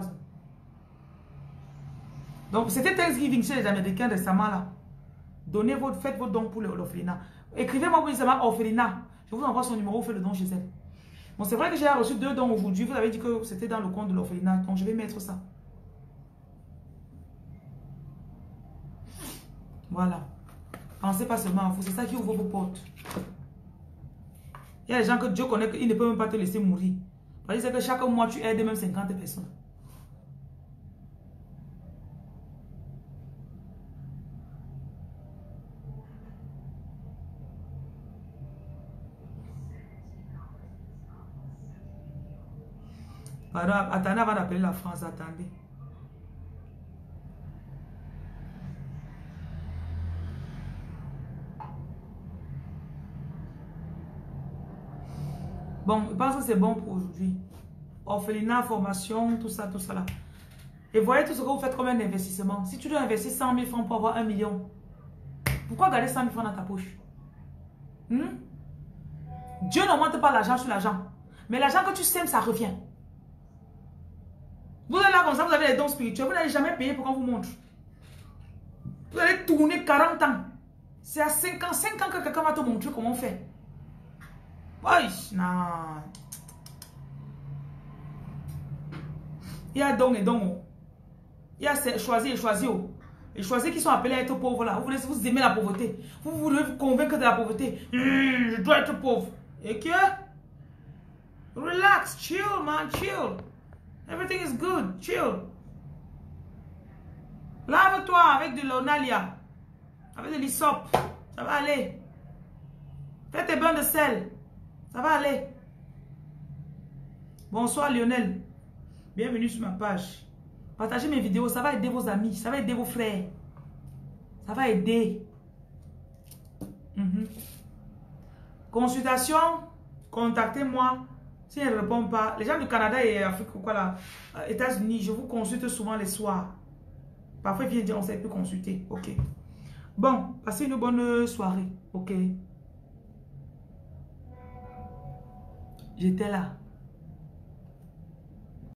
Donc, c'était Thanksgiving chez les Américains récemment là. Donnez votre, faites vos dons pour l'orphelinat. Écrivez-moi pour seulement orphelinat. Je vous envoie son numéro, vous faites le don chez elle. Bon, c'est vrai que j'ai reçu deux dons aujourd'hui. Vous avez dit que c'était dans le compte de l'orphelinat. Donc, je vais mettre ça. Voilà. Pensez pas seulement à vous. C'est ça qui ouvre vos portes. Il y a des gens que Dieu connaît qu'ils ne peuvent même pas te laisser mourir. Parce que chaque mois, tu aides même cinquante personnes. Pardon, attendez avant d'appeler la France, attendez. Bon, je pense que c'est bon pour aujourd'hui. Orphelinat, formation, tout ça, tout ça là. Et voyez tout ce que vous faites comme un investissement. Si tu dois investir cent mille francs pour avoir un million, pourquoi garder cent mille francs dans ta poche? Hmm? Dieu n'augmente pas l'argent sur l'argent. Mais l'argent que tu sèmes, ça revient. Vous êtes là comme ça, vous avez les dons spirituels. Vous n'allez jamais payer pour qu'on vous montre. Vous allez tourner quarante ans. C'est à cinq ans, cinq ans que quelqu'un va te montrer comment on fait. Oui, non. Il y a don et don. Il y a choisi et choisi. Et choisir qui sont appelés à être pauvres là. Vous voulez vous aimer la pauvreté. Vous voulez vous convaincre de la pauvreté. Mmh, je dois être pauvre. Et que? Relax, chill man, chill. Everything is good, chill. Lave-toi avec de l'onalia. Avec de l'hysope. Ça va aller. Fais tes bains de sel. Ça va aller. Bonsoir Lionel. Bienvenue sur ma page. Partagez mes vidéos. Ça va aider vos amis. Ça va aider vos frères. Ça va aider. Mm-hmm. Consultation. Contactez-moi. Si elle ne répond pas. Les gens du Canada et Afrique, quoi là, États-Unis, je vous consulte souvent les soirs. Parfois, ils viennent dire on ne sait plus consulter. Ok. Bon, passez une bonne soirée. Ok. J'étais là.